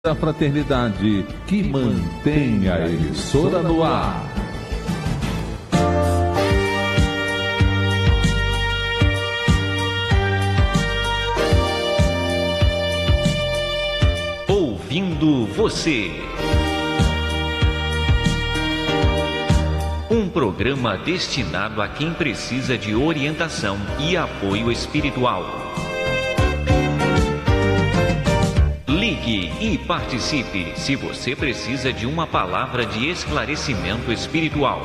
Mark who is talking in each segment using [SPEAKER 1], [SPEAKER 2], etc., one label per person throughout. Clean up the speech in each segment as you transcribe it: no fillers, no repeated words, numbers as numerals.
[SPEAKER 1] da fraternidade que mantém a emissora no ar.
[SPEAKER 2] Ouvindo você. Um programa destinado a quem precisa de orientação e apoio espiritual. Ligue e participe se você precisa de uma palavra de esclarecimento espiritual.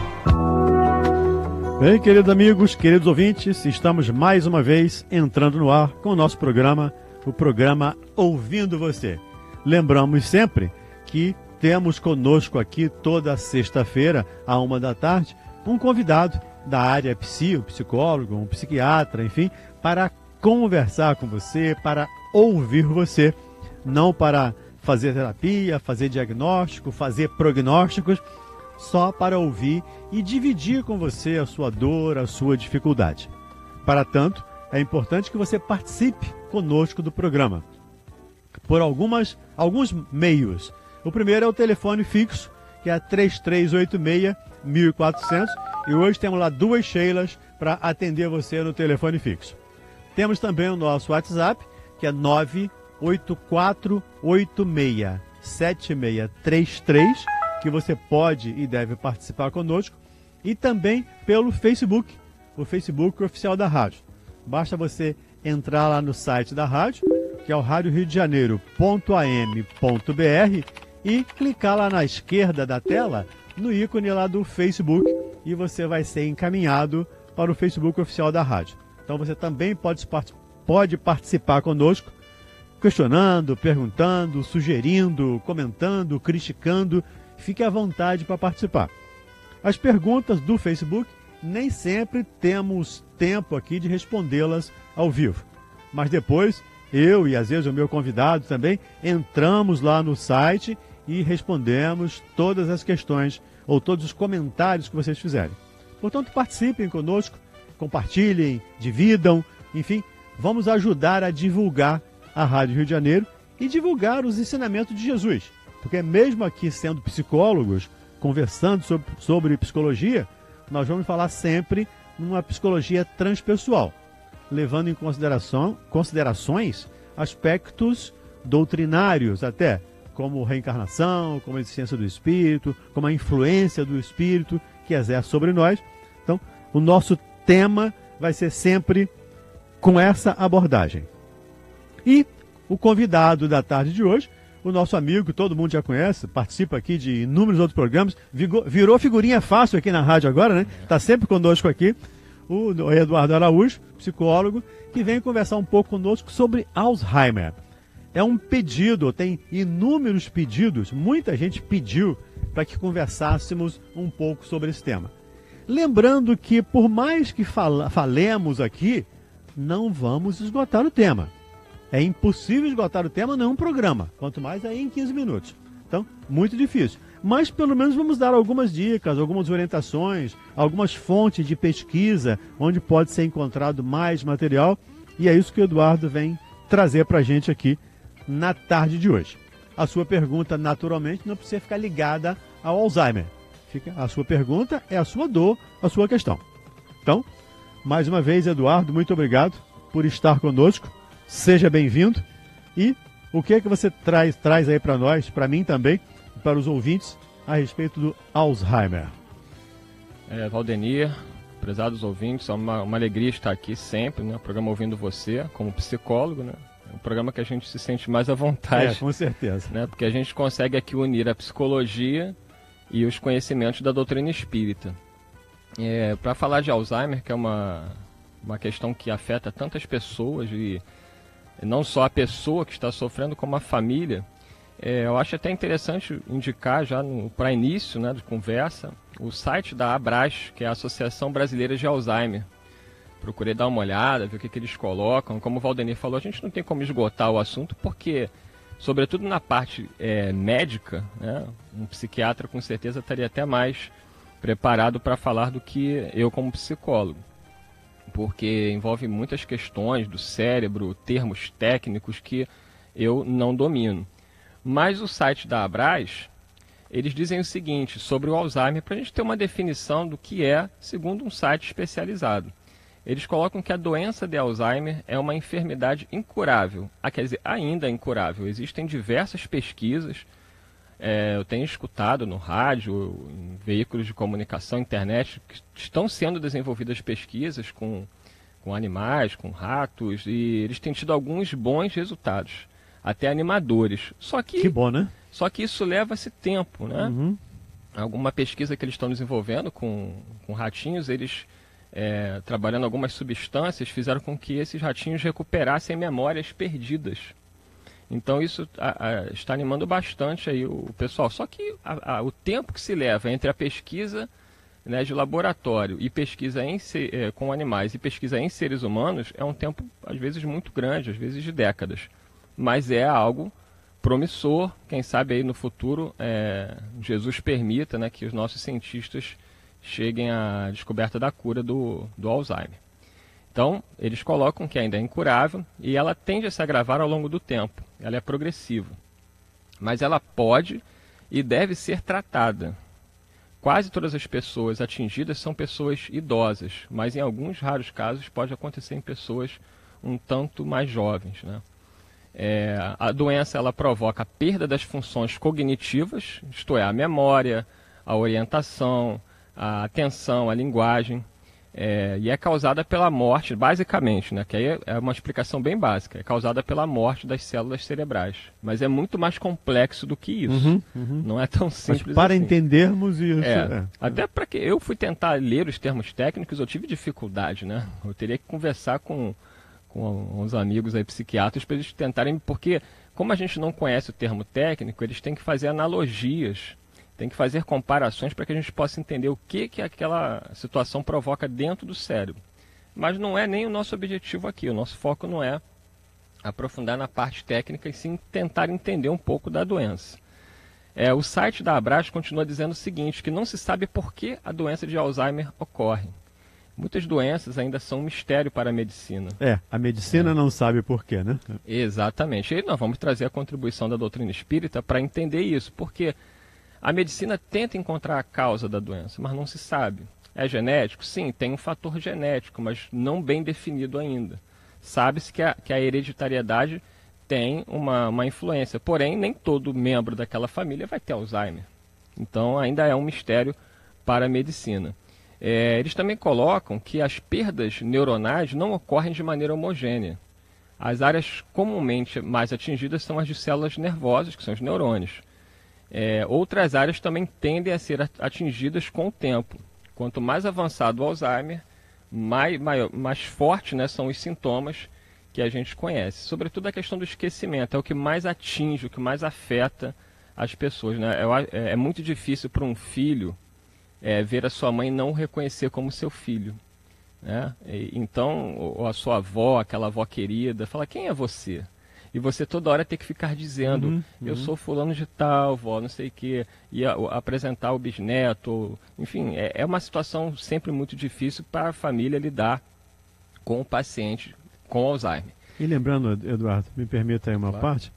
[SPEAKER 3] Bem, queridos amigos, queridos ouvintes, estamos mais uma vez entrando no ar com o nosso programa, o programa Ouvindo Você. Lembramos sempre que temos conosco aqui toda sexta-feira, à 13h, um convidado da área um psicólogo, um psiquiatra, enfim, para conversar com você, para ouvir você, não para fazer terapia, fazer diagnóstico, fazer prognósticos, só para ouvir e dividir com você a sua dor, a sua dificuldade. Para tanto, é importante que você participe conosco do programa por alguns meios. O primeiro é o telefone fixo, que é 3386-1400, e hoje temos lá 2 Sheilas para atender você no telefone fixo. Temos também o nosso WhatsApp, que é 984867633, que você pode e deve participar conosco, e também pelo Facebook, o Facebook oficial da rádio. Basta você entrar lá no site da rádio, que é o radioriodejaneiro.am.br, e clicar lá na esquerda da tela, no ícone lá do Facebook, e você vai ser encaminhado para o Facebook oficial da rádio. Então você também pode participar conosco, questionando, perguntando, sugerindo, comentando, criticando. Fique à vontade para participar. As perguntas do Facebook, nem sempre temos tempo aqui de respondê-las ao vivo. Mas depois, eu e às vezes o meu convidado também, entramos lá no site e respondemos todas as questões ou todos os comentários que vocês fizerem. Portanto, participem conosco, compartilhem, dividam, enfim, vamos ajudar a divulgar a Rádio Rio de Janeiro e divulgar os ensinamentos de Jesus. Porque mesmo aqui sendo psicólogos, conversando sobre psicologia, nós vamos falar sempre numa psicologia transpessoal, levando em considerações aspectos doutrinários até, como reencarnação, como a existência do espírito, como a influência do espírito que exerce sobre nós. Então, o nosso tema vai ser sempre com essa abordagem. E o convidado da tarde de hoje, o nosso amigo, que todo mundo já conhece, participa aqui de inúmeros outros programas, virou figurinha fácil aqui na rádio agora, né? Está sempre conosco aqui, o Eduardo Araújo, psicólogo, que vem conversar um pouco conosco sobre Alzheimer. É um pedido, tem inúmeros pedidos, muita gente pediu para que conversássemos um pouco sobre esse tema. Lembrando que, por mais que falemos aqui, não vamos esgotar o tema. É impossível esgotar o tema num programa, quanto mais aí em 15 minutos. Então, muito difícil. Mas pelo menos vamos dar algumas dicas, algumas orientações, algumas fontes de pesquisa, onde pode ser encontrado mais material. E é isso que o Eduardo vem trazer para a gente aqui na tarde de hoje. A sua pergunta, naturalmente, não precisa ficar ligada ao Alzheimer. A sua pergunta é a sua dor, a sua questão. Então, mais uma vez, Eduardo, muito obrigado por estar conosco. Seja bem-vindo. E o que é que você traz aí para nós, para mim também, e para os ouvintes, a respeito do Alzheimer?
[SPEAKER 4] Valdenir, prezados ouvintes, é uma alegria estar aqui sempre, né? O programa Ouvindo Você, como psicólogo, né? É um programa que a gente se sente mais à vontade.
[SPEAKER 3] Com certeza.
[SPEAKER 4] Né? Porque a gente consegue aqui unir a psicologia e os conhecimentos da doutrina espírita. Para falar de Alzheimer, que é uma questão que afeta tantas pessoas, e não só a pessoa que está sofrendo, como a família, eu acho até interessante indicar já para início, né, de conversa, o site da ABRAS, que é a Associação Brasileira de Alzheimer. Procurei dar uma olhada, ver o que eles colocam. Como o Valdenir falou, a gente não tem como esgotar o assunto, porque, sobretudo na parte médica, né, um psiquiatra com certeza estaria até mais preparado para falar do que eu como psicólogo. Porque envolve muitas questões do cérebro, termos técnicos que eu não domino. Mas o site da Abras, eles dizem o seguinte sobre o Alzheimer, para a gente ter uma definição do que é, segundo um site especializado. Eles colocam que a doença de Alzheimer é uma enfermidade incurável. Quer dizer, ainda incurável. Existem diversas pesquisas, eu tenho escutado no rádio, em veículos de comunicação, internet, que estão sendo desenvolvidas pesquisas com animais, com ratos, e eles têm tido alguns bons resultados, até animadores.
[SPEAKER 3] Que bom, né?
[SPEAKER 4] Só que isso leva-se tempo, né?
[SPEAKER 3] Uhum.
[SPEAKER 4] Alguma pesquisa que eles estão desenvolvendo com ratinhos, eles, trabalhando algumas substâncias, fizeram com que esses ratinhos recuperassem memórias perdidas. Então isso está animando bastante aí o pessoal. Só que o tempo que se leva entre a pesquisa, né, de laboratório e pesquisa com animais e pesquisa em seres humanos é um tempo, às vezes, muito grande, às vezes de décadas. Mas é algo promissor, quem sabe aí no futuro Jesus permita, né, que os nossos cientistas cheguem à descoberta da cura do Alzheimer. Então, eles colocam que ainda é incurável e ela tende a se agravar ao longo do tempo. Ela é progressiva. Mas ela pode e deve ser tratada. Quase todas as pessoas atingidas são pessoas idosas, mas em alguns raros casos pode acontecer em pessoas um tanto mais jovens, né? A doença ela provoca a perda das funções cognitivas, isto é, a memória, a orientação, a atenção, a linguagem. E é causada pela morte, basicamente, né? Que aí é uma explicação bem básica. É causada pela morte das células cerebrais. Mas é muito mais complexo do que isso. Não é tão simples.
[SPEAKER 3] Mas para
[SPEAKER 4] assim.
[SPEAKER 3] Entendermos isso.
[SPEAKER 4] Até para que eu fui tentar ler os termos técnicos, eu tive dificuldade, né? Eu teria que conversar com uns amigos aí psiquiatras para eles tentarem, porque como a gente não conhece o termo técnico, eles têm que fazer analogias. Tem que fazer comparações para que a gente possa entender o que aquela situação provoca dentro do cérebro. Mas não é nem o nosso objetivo aqui. O nosso foco não é aprofundar na parte técnica e sim tentar entender um pouco da doença. O site da Abras continua dizendo o seguinte, que não se sabe por que a doença de Alzheimer ocorre. Muitas doenças ainda são um mistério para a medicina.
[SPEAKER 3] A medicina não sabe por quê, né?
[SPEAKER 4] Exatamente. E nós vamos trazer a contribuição da doutrina espírita para entender isso, porque a medicina tenta encontrar a causa da doença, mas não se sabe. É genético? Sim, tem um fator genético, mas não bem definido ainda. Sabe-se que a hereditariedade tem uma influência, porém nem todo membro daquela família vai ter Alzheimer. Então ainda é um mistério para a medicina. Eles também colocam que as perdas neuronais não ocorrem de maneira homogênea. As áreas comumente mais atingidas são as de células nervosas, que são os neurônios. Outras áreas também tendem a ser atingidas com o tempo. Quanto mais avançado o Alzheimer, mais forte, né, são os sintomas que a gente conhece. Sobretudo a questão do esquecimento, é o que mais atinge, o que mais afeta as pessoas, né? É muito difícil para um filho ver a sua mãe não reconhecer como seu filho, né? Então, ou a sua avó, aquela avó querida, fala, quem é você? E você toda hora tem que ficar dizendo, eu sou fulano de tal, vó, não sei o quê, e apresentar o bisneto, enfim, é uma situação sempre muito difícil para a família lidar com o paciente com Alzheimer.
[SPEAKER 3] E lembrando, Eduardo, me permita aí uma parte,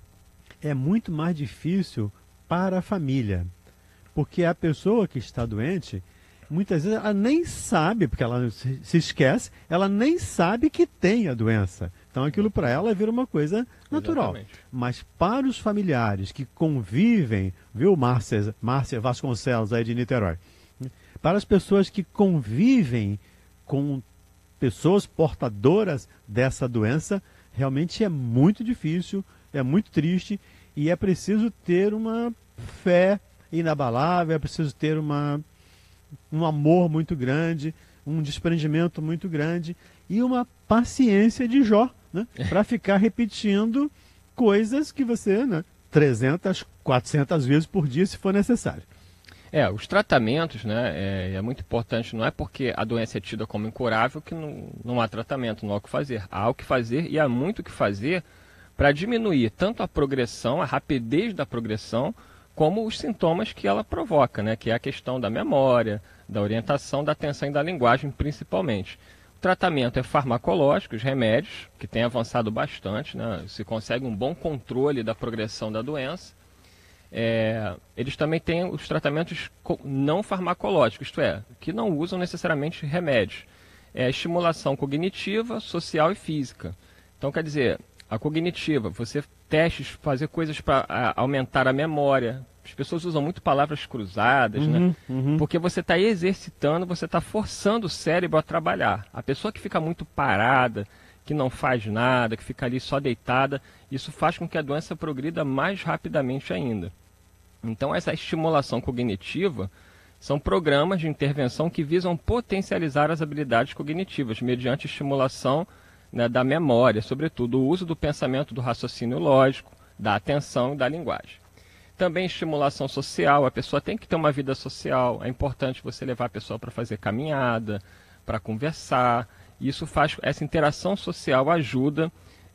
[SPEAKER 3] é muito mais difícil para a família, porque a pessoa que está doente, muitas vezes ela nem sabe, porque ela se esquece, ela nem sabe que tem a doença. Então aquilo para ela vira uma coisa natural.
[SPEAKER 4] Exatamente.
[SPEAKER 3] Mas para os familiares que convivem, viu, Márcia Vasconcelos aí de Niterói, para as pessoas que convivem com pessoas portadoras dessa doença, realmente é muito difícil, é muito triste e é preciso ter uma fé inabalável, é preciso ter um amor muito grande, um desprendimento muito grande e uma paciência de Jó, né? Para ficar repetindo coisas que você, né, 300, 400 vezes por dia, se for necessário.
[SPEAKER 4] Os tratamentos, né, é muito importante, não é porque a doença é tida como incurável que não há tratamento, não há o que fazer. Há o que fazer e há muito o que fazer para diminuir tanto a progressão, a rapidez da progressão, como os sintomas que ela provoca, né, que é a questão da memória, da orientação, da atenção e da linguagem, principalmente. O tratamento é farmacológico, os remédios, que tem avançado bastante, né? Se consegue um bom controle da progressão da doença. Eles também têm os tratamentos não farmacológicos, isto é, que não usam necessariamente remédios. Estimulação cognitiva, social e física. Então, quer dizer, a cognitiva, você testes, fazer coisas para aumentar a memória. As pessoas usam muito palavras cruzadas, né? Porque você está exercitando, você está forçando o cérebro a trabalhar. A pessoa que fica muito parada, que não faz nada, que fica ali só deitada, isso faz com que a doença progrida mais rapidamente ainda. Então, essa estimulação cognitiva são programas de intervenção que visam potencializar as habilidades cognitivas, mediante estimulação, né, da memória, sobretudo o uso do pensamento, do raciocínio lógico, da atenção e da linguagem. Também estimulação social, a pessoa tem que ter uma vida social, é importante você levar a pessoa para fazer caminhada, para conversar, isso faz, essa interação social ajuda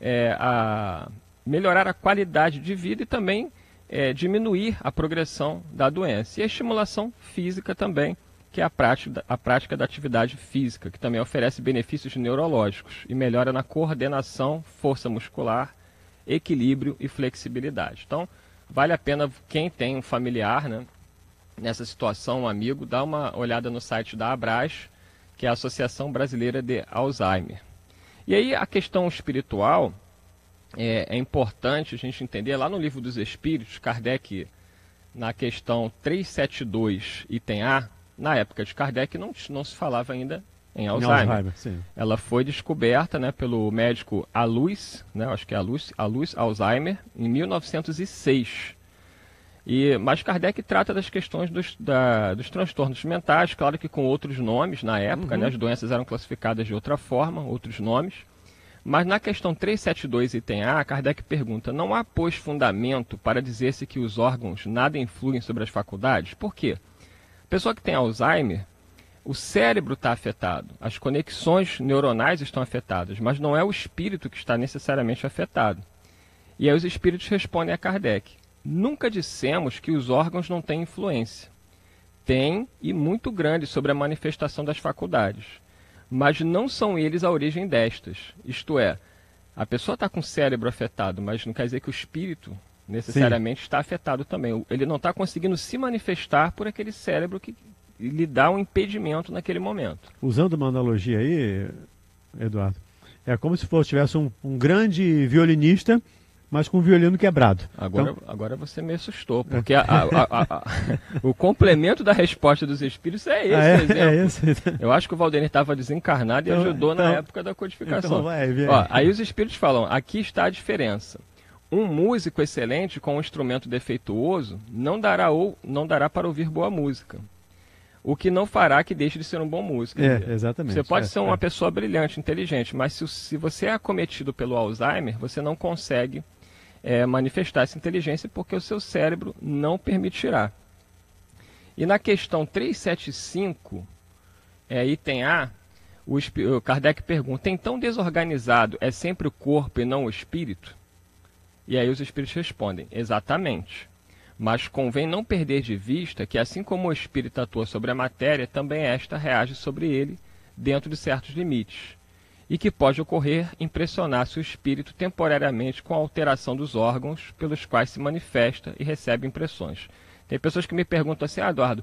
[SPEAKER 4] a melhorar a qualidade de vida e também diminuir a progressão da doença. E a estimulação física também, que é a prática da atividade física, que também oferece benefícios neurológicos e melhora na coordenação, força muscular, equilíbrio e flexibilidade. Então, vale a pena quem tem um familiar, né, nessa situação, um amigo, dar uma olhada no site da ABRAS, que é a Associação Brasileira de Alzheimer. E aí a questão espiritual é importante a gente entender, lá no Livro dos Espíritos, Kardec, na questão 372, item A, na época de Kardec não se falava ainda em Alzheimer.
[SPEAKER 3] Sim. Ela
[SPEAKER 4] foi descoberta, né, pelo médico Alois, né, acho que é Alois Alzheimer, em 1906. Mas Kardec trata das questões dos transtornos mentais, claro que com outros nomes na época, né, as doenças eram classificadas de outra forma, outros nomes. Mas na questão 372, item A, Kardec pergunta: não há, pois, fundamento para dizer-se que os órgãos nada influem sobre as faculdades? Por quê? A pessoa que tem Alzheimer, o cérebro está afetado, as conexões neuronais estão afetadas, mas não é o espírito que está necessariamente afetado. E aí os espíritos respondem a Kardec: nunca dissemos que os órgãos não têm influência. Tem, e muito grande, sobre a manifestação das faculdades. Mas não são eles a origem destas. Isto é, a pessoa está com o cérebro afetado, mas não quer dizer que o espírito necessariamente está afetado também. Ele não está conseguindo se manifestar por aquele cérebro que lhe dá um impedimento naquele momento.
[SPEAKER 3] Usando uma analogia aí, Eduardo, é como se tivesse um grande violinista, mas com o violino quebrado.
[SPEAKER 4] Agora você me assustou, porque o complemento da resposta dos espíritos é esse exemplo. Eu acho que o Valdenir estava desencarnado e ajudou na época da codificação. Aí os espíritos falam: aqui está a diferença. Um músico excelente com um instrumento defeituoso não dará para ouvir boa música. O que não fará que deixe de ser um bom músico.
[SPEAKER 3] Exatamente.
[SPEAKER 4] Você pode ser uma pessoa brilhante, inteligente, mas se você é acometido pelo Alzheimer, você não consegue manifestar essa inteligência porque o seu cérebro não permitirá. E na questão 375, item A, o Kardec pergunta: então desorganizado é sempre o corpo e não o espírito? E aí os espíritos respondem: exatamente. Mas convém não perder de vista que, assim como o espírito atua sobre a matéria, também esta reage sobre ele dentro de certos limites, e que pode ocorrer impressionar-se o espírito temporariamente com a alteração dos órgãos pelos quais se manifesta e recebe impressões. Tem pessoas que me perguntam assim: Eduardo,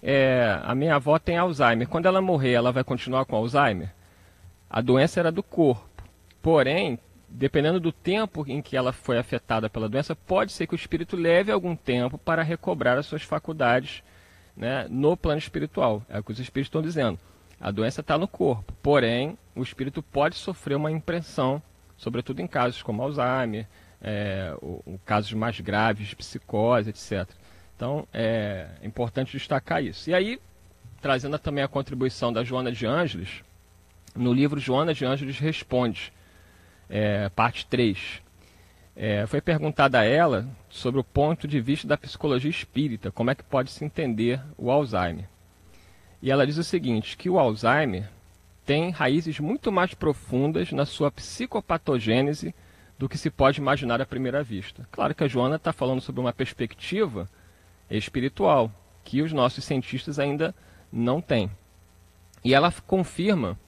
[SPEAKER 4] a minha avó tem Alzheimer, quando ela morrer, ela vai continuar com Alzheimer? A doença era do corpo, porém, dependendo do tempo em que ela foi afetada pela doença, pode ser que o espírito leve algum tempo para recobrar as suas faculdades, né, no plano espiritual. É o que os espíritos estão dizendo. A doença está no corpo, porém, o espírito pode sofrer uma impressão, sobretudo em casos como Alzheimer, casos mais graves de psicose, etc. Então, é importante destacar isso. E aí, trazendo também a contribuição da Joana de Ângeles, no livro Joana de Ângeles Responde, parte 3. Foi perguntada a ela sobre o ponto de vista da psicologia espírita, como é que pode se entender o Alzheimer. E ela diz o seguinte, que o Alzheimer tem raízes muito mais profundas na sua psicopatogênese do que se pode imaginar à primeira vista. Claro que a Joana está falando sobre uma perspectiva espiritual, que os nossos cientistas ainda não têm. E ela confirma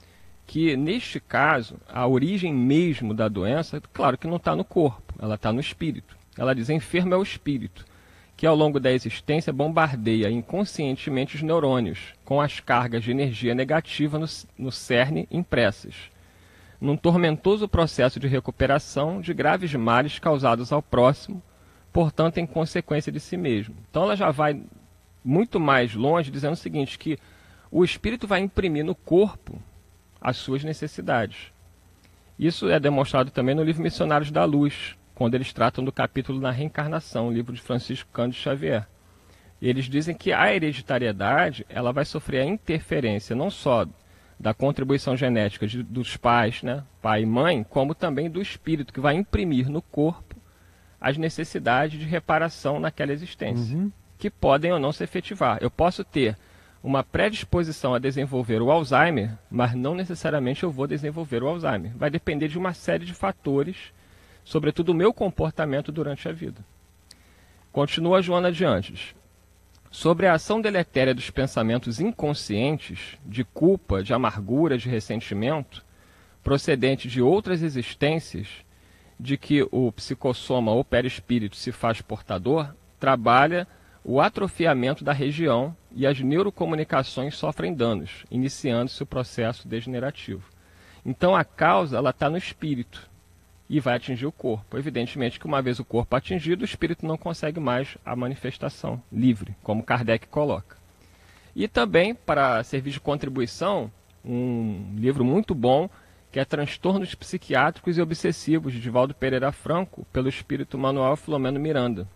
[SPEAKER 4] que, neste caso, a origem mesmo da doença, claro que não está no corpo, ela está no espírito. Ela diz: enfermo é o espírito, que ao longo da existência bombardeia inconscientemente os neurônios com as cargas de energia negativa no cerne impressas, num tormentoso processo de recuperação de graves males causados ao próximo, portanto em consequência de si mesmo. Então ela já vai muito mais longe, dizendo o seguinte, que o espírito vai imprimir no corpo as suas necessidades. Isso é demonstrado também no livro Missionários da Luz, quando eles tratam do capítulo na reencarnação, livro de Francisco Cândido Xavier. Eles dizem que a hereditariedade ela vai sofrer a interferência não só da contribuição genética dos pais, né, pai e mãe, como também do espírito, que vai imprimir no corpo as necessidades de reparação naquela existência, que podem ou não se efetivar. Eu posso ter uma predisposição a desenvolver o Alzheimer, mas não necessariamente eu vou desenvolver o Alzheimer. Vai depender de uma série de fatores, sobretudo o meu comportamento durante a vida. Continua Joana de Anjos. Sobre a ação deletéria dos pensamentos inconscientes, de culpa, de amargura, de ressentimento, procedente de outras existências, de que o psicossoma ou perispírito se faz portador, trabalha o atrofiamento da região e as neurocomunicações sofrem danos, iniciando-se o processo degenerativo. Então a causa ela está no espírito e vai atingir o corpo. Evidentemente que uma vez o corpo atingido, o espírito não consegue mais a manifestação livre, como Kardec coloca. E também, para servir de contribuição, um livro muito bom, que é Transtornos Psiquiátricos e Obsessivos, de Divaldo Pereira Franco, pelo espírito Manuel Filomeno Miranda.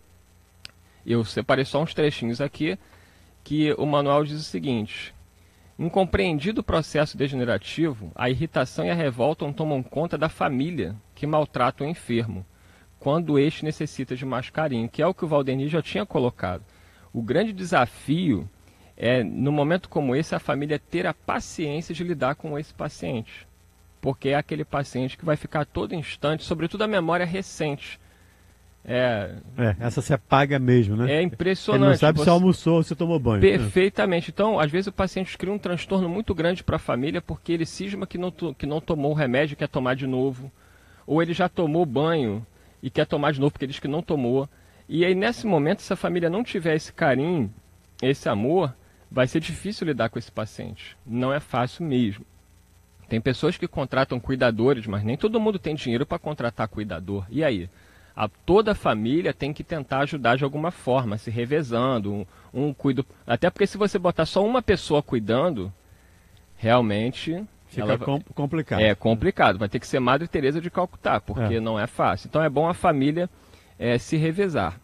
[SPEAKER 4] Eu separei só uns trechinhos aqui, que o manual diz o seguinte: incompreendido o processo degenerativo, a irritação e a revolta tomam conta da família que maltrata o enfermo, quando este necessita de mais carinho, que é o que o Valdenir já tinha colocado. O grande desafio é, no momento como esse, a família ter a paciência de lidar com esse paciente, porque é aquele paciente que vai ficar a todo instante, sobretudo a memória recente.
[SPEAKER 3] Essa se apaga mesmo, né?
[SPEAKER 4] É impressionante.
[SPEAKER 3] Ele não sabe se almoçou ou se tomou banho.
[SPEAKER 4] Perfeitamente. Então, às vezes o paciente cria um transtorno muito grande para a família porque ele cisma que não tomou o remédio e quer tomar de novo. Ou ele já tomou banho e quer tomar de novo porque diz que não tomou. E aí, nesse momento, se a família não tiver esse carinho, esse amor, vai ser difícil lidar com esse paciente. Não é fácil mesmo. Tem pessoas que contratam cuidadores, mas nem todo mundo tem dinheiro para contratar cuidador. E aí? Toda a família tem que tentar ajudar de alguma forma, se revezando, um cuida. Até porque se você botar só uma pessoa cuidando, realmente
[SPEAKER 3] fica complicado.
[SPEAKER 4] É complicado. Vai ter que ser Madre Teresa de Calcutá, porque não é fácil. Então é bom a família se revezar.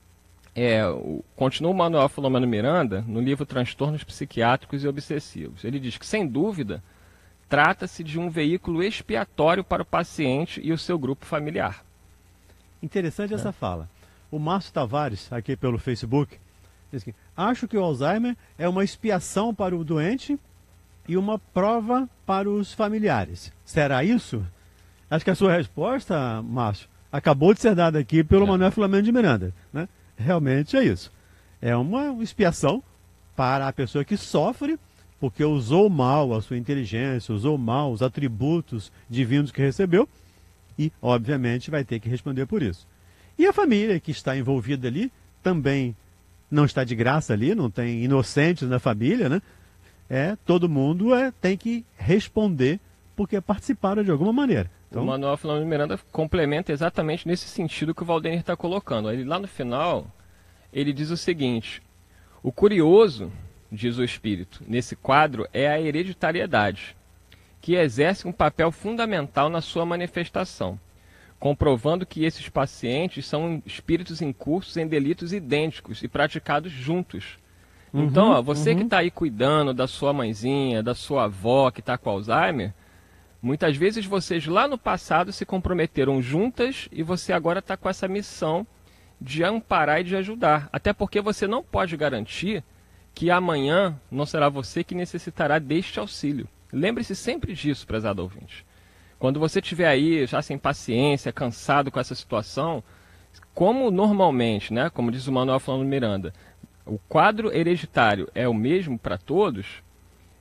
[SPEAKER 4] Continua o Manuel Filomeno Miranda no livro Transtornos Psiquiátricos e Obsessivos. Ele diz que, sem dúvida, trata-se de um veículo expiatório para o paciente e o seu grupo familiar.
[SPEAKER 3] Interessante essa fala. O Márcio Tavares, aqui pelo Facebook, diz que acho que o Alzheimer é uma expiação para o doente e uma prova para os familiares. Será isso? Acho que a sua resposta, Márcio, acabou de ser dada aqui pelo Manuel Filomeno de Miranda, né? Realmente é isso. É uma expiação para a pessoa que sofre porque usou mal a sua inteligência, usou mal os atributos divinos que recebeu, e, obviamente, vai ter que responder por isso. E a família que está envolvida ali também não está de graça ali, não tem inocentes na família, né? Todo mundo tem que responder porque participaram de alguma maneira. Então,
[SPEAKER 4] o Manuel Filomeno Miranda complementa exatamente nesse sentido que o Valdenir está colocando. Ele, lá no final, ele diz o seguinte: o curioso, diz o espírito, nesse quadro é a hereditariedade, que exerce um papel fundamental na sua manifestação, comprovando que esses pacientes são espíritos incursos em delitos idênticos e praticados juntos. Então, você que está aí cuidando da sua mãezinha, da sua avó que está com Alzheimer, muitas vezes vocês lá no passado se comprometeram juntas e você agora está com essa missão de amparar e de ajudar. Até porque você não pode garantir que amanhã não será você que necessitará deste auxílio. Lembre-se sempre disso, prezado ouvinte. Quando você estiver aí já sem paciência, cansado com essa situação, como normalmente, né, como diz o Manuel Filomeno Miranda, o quadro hereditário é o mesmo para todos,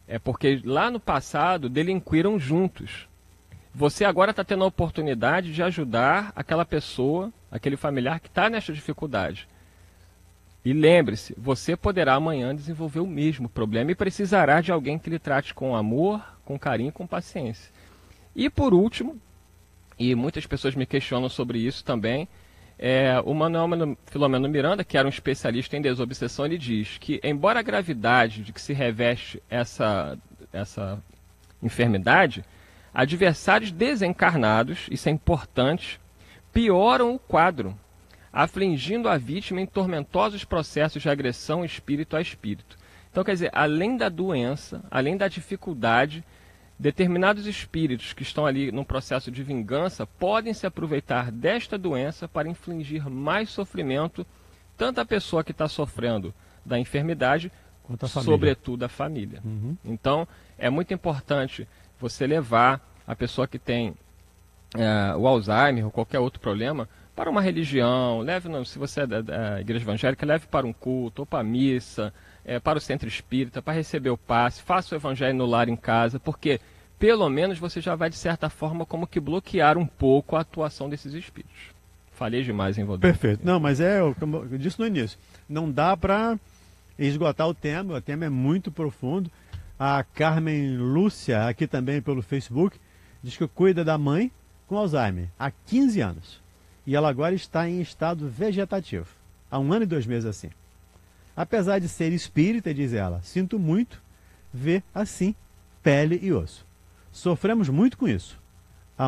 [SPEAKER 4] É porque lá no passado delinquiram juntos. Você agora está tendo a oportunidade de ajudar aquela pessoa, aquele familiar que está nessa dificuldade. E lembre-se, você poderá amanhã desenvolver o mesmo problema e precisará de alguém que lhe trate com amor, com carinho e com paciência. E por último, e muitas pessoas me questionam sobre isso também, o Manuel Filomeno Miranda, que era um especialista em desobsessão, ele diz que, embora a gravidade de que se reveste essa enfermidade, adversários desencarnados, isso é importante, pioram o quadro, afligindo a vítima em tormentosos processos de agressão espírito a espírito. Então, quer dizer, além da doença, além da dificuldade, determinados espíritos que estão ali num processo de vingança podem se aproveitar desta doença para infligir mais sofrimento, tanto à pessoa que está sofrendo da enfermidade, quanto sobretudo a família. Uhum. Então, é muito importante você levar a pessoa que tem o Alzheimer ou qualquer outro problema para uma religião, se você é da igreja evangélica, leve para um culto, ou para a missa, para o centro espírita, para receber o passe, faça o evangelho no lar em casa, porque pelo menos você já vai, de certa forma, como que bloquear um pouco a atuação desses espíritos. Falei demais, hein, Valdir?
[SPEAKER 3] Perfeito. Não, mas como eu disse no início, não dá para esgotar o tema é muito profundo. A Carmen Lúcia, aqui também pelo Facebook, diz que cuida da mãe com Alzheimer há 15 anos. E ela agora está em estado vegetativo, há 1 ano e 2 meses assim. Apesar de ser espírita, diz ela, sinto muito ver assim pele e osso. Sofremos muito com isso. A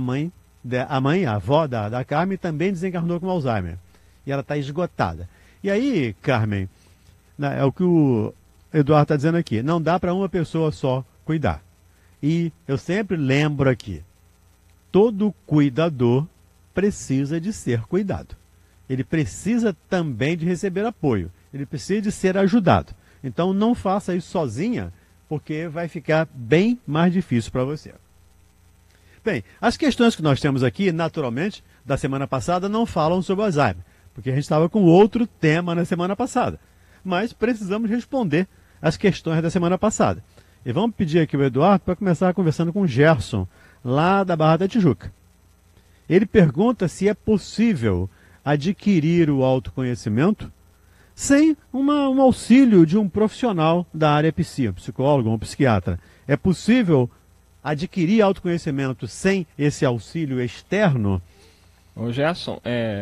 [SPEAKER 3] avó da Carmen, também desencarnou com Alzheimer. E ela está esgotada. E aí, Carmen, é o que o Eduardo está dizendo aqui. Não dá para uma pessoa só cuidar. E eu sempre lembro aqui, todo cuidador precisa de ser cuidado. Ele precisa também de receber apoio. Ele precisa de ser ajudado. Então não faça isso sozinha, porque vai ficar bem mais difícil para você. Bem, as questões que nós temos aqui, naturalmente, da semana passada, não falam sobre o Alzheimer, porque a gente estava com outro tema na semana passada. Mas precisamos responder as questões da semana passada. E vamos pedir aqui o Eduardo para começar conversando com o Gerson, lá da Barra da Tijuca. Ele pergunta se é possível adquirir o autoconhecimento sem um auxílio de um profissional da área um psicólogo ou um psiquiatra. É possível adquirir autoconhecimento sem esse auxílio externo?
[SPEAKER 4] Ô Gerson,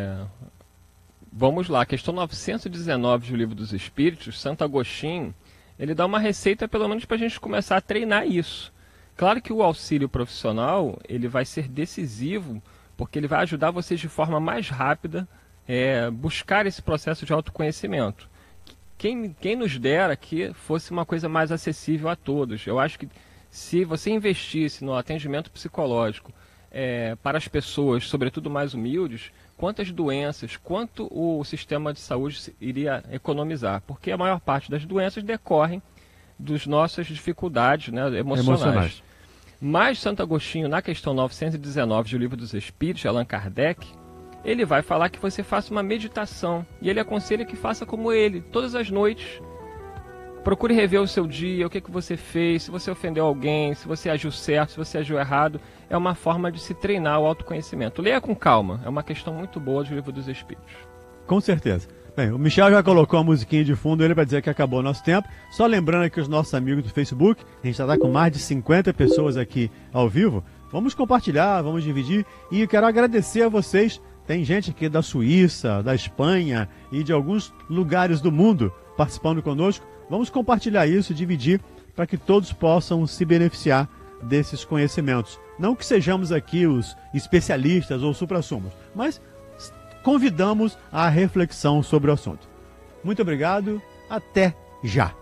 [SPEAKER 4] vamos lá, questão 919 do Livro dos Espíritos, Santo Agostinho, ele dá uma receita pelo menos para a gente começar a treinar isso. Claro que o auxílio profissional ele vai ser decisivo, porque ele vai ajudar vocês de forma mais rápida buscar esse processo de autoconhecimento. Quem nos dera que fosse uma coisa mais acessível a todos. Eu acho que se você investisse no atendimento psicológico para as pessoas, sobretudo mais humildes, quantas doenças, quanto o sistema de saúde iria economizar. Porque a maior parte das doenças decorrem das nossas dificuldades, né, emocionais. Mas Santo Agostinho, na questão 919 do Livro dos Espíritos, Allan Kardec, ele vai falar que você faça uma meditação. E ele aconselha que faça como ele, todas as noites. Procure rever o seu dia, o que você fez, se você ofendeu alguém, se você agiu certo, se você agiu errado. É uma forma de se treinar o autoconhecimento. Leia com calma, é uma questão muito boa do Livro dos Espíritos.
[SPEAKER 3] Com certeza. Bem, o Michel já colocou a musiquinha de fundo ele para dizer que acabou o nosso tempo. Só lembrando aqui os nossos amigos do Facebook, a gente já está com mais de 50 pessoas aqui ao vivo. Vamos compartilhar, vamos dividir e eu quero agradecer a vocês. Tem gente aqui da Suíça, da Espanha e de alguns lugares do mundo participando conosco. Vamos compartilhar isso, dividir, para que todos possam se beneficiar desses conhecimentos. Não que sejamos aqui os especialistas ou suprassumos, mas convidamos à reflexão sobre o assunto. Muito obrigado, até já!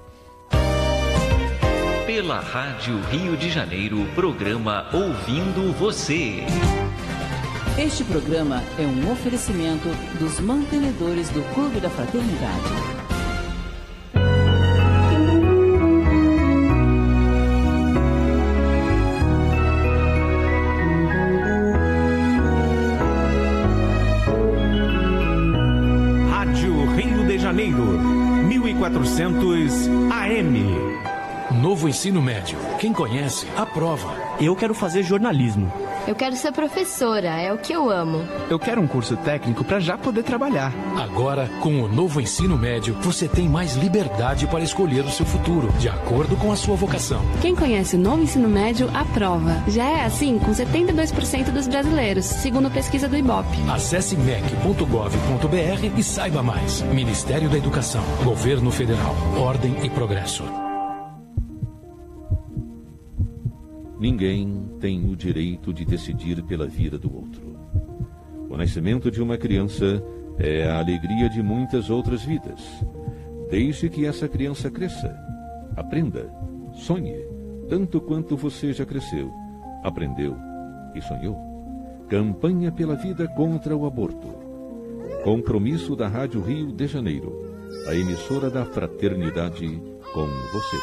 [SPEAKER 2] Pela Rádio Rio de Janeiro, programa Ouvindo Você.
[SPEAKER 5] Este programa é um oferecimento dos mantenedores do Clube da Fraternidade.
[SPEAKER 6] Rádio Rio de Janeiro, 1400 AM. Novo ensino médio. Quem conhece, aprova.
[SPEAKER 7] Eu quero fazer jornalismo.
[SPEAKER 8] Eu quero ser professora, é o que eu amo.
[SPEAKER 9] Eu quero um curso técnico para já poder trabalhar.
[SPEAKER 6] Agora, com o novo ensino médio, você tem mais liberdade para escolher o seu futuro, de acordo com a sua vocação.
[SPEAKER 10] Quem conhece o novo ensino médio, aprova. Já é assim com 72% dos brasileiros, segundo pesquisa do Ibope.
[SPEAKER 6] Acesse mec.gov.br e saiba mais. Ministério da Educação, Governo Federal, Ordem e Progresso.
[SPEAKER 11] Ninguém tem o direito de decidir pela vida do outro. O nascimento de uma criança é a alegria de muitas outras vidas. Deixe que essa criança cresça, aprenda, sonhe, tanto quanto você já cresceu, aprendeu e sonhou. Campanha pela vida contra o aborto. Compromisso da Rádio Rio de Janeiro, a emissora da fraternidade com você.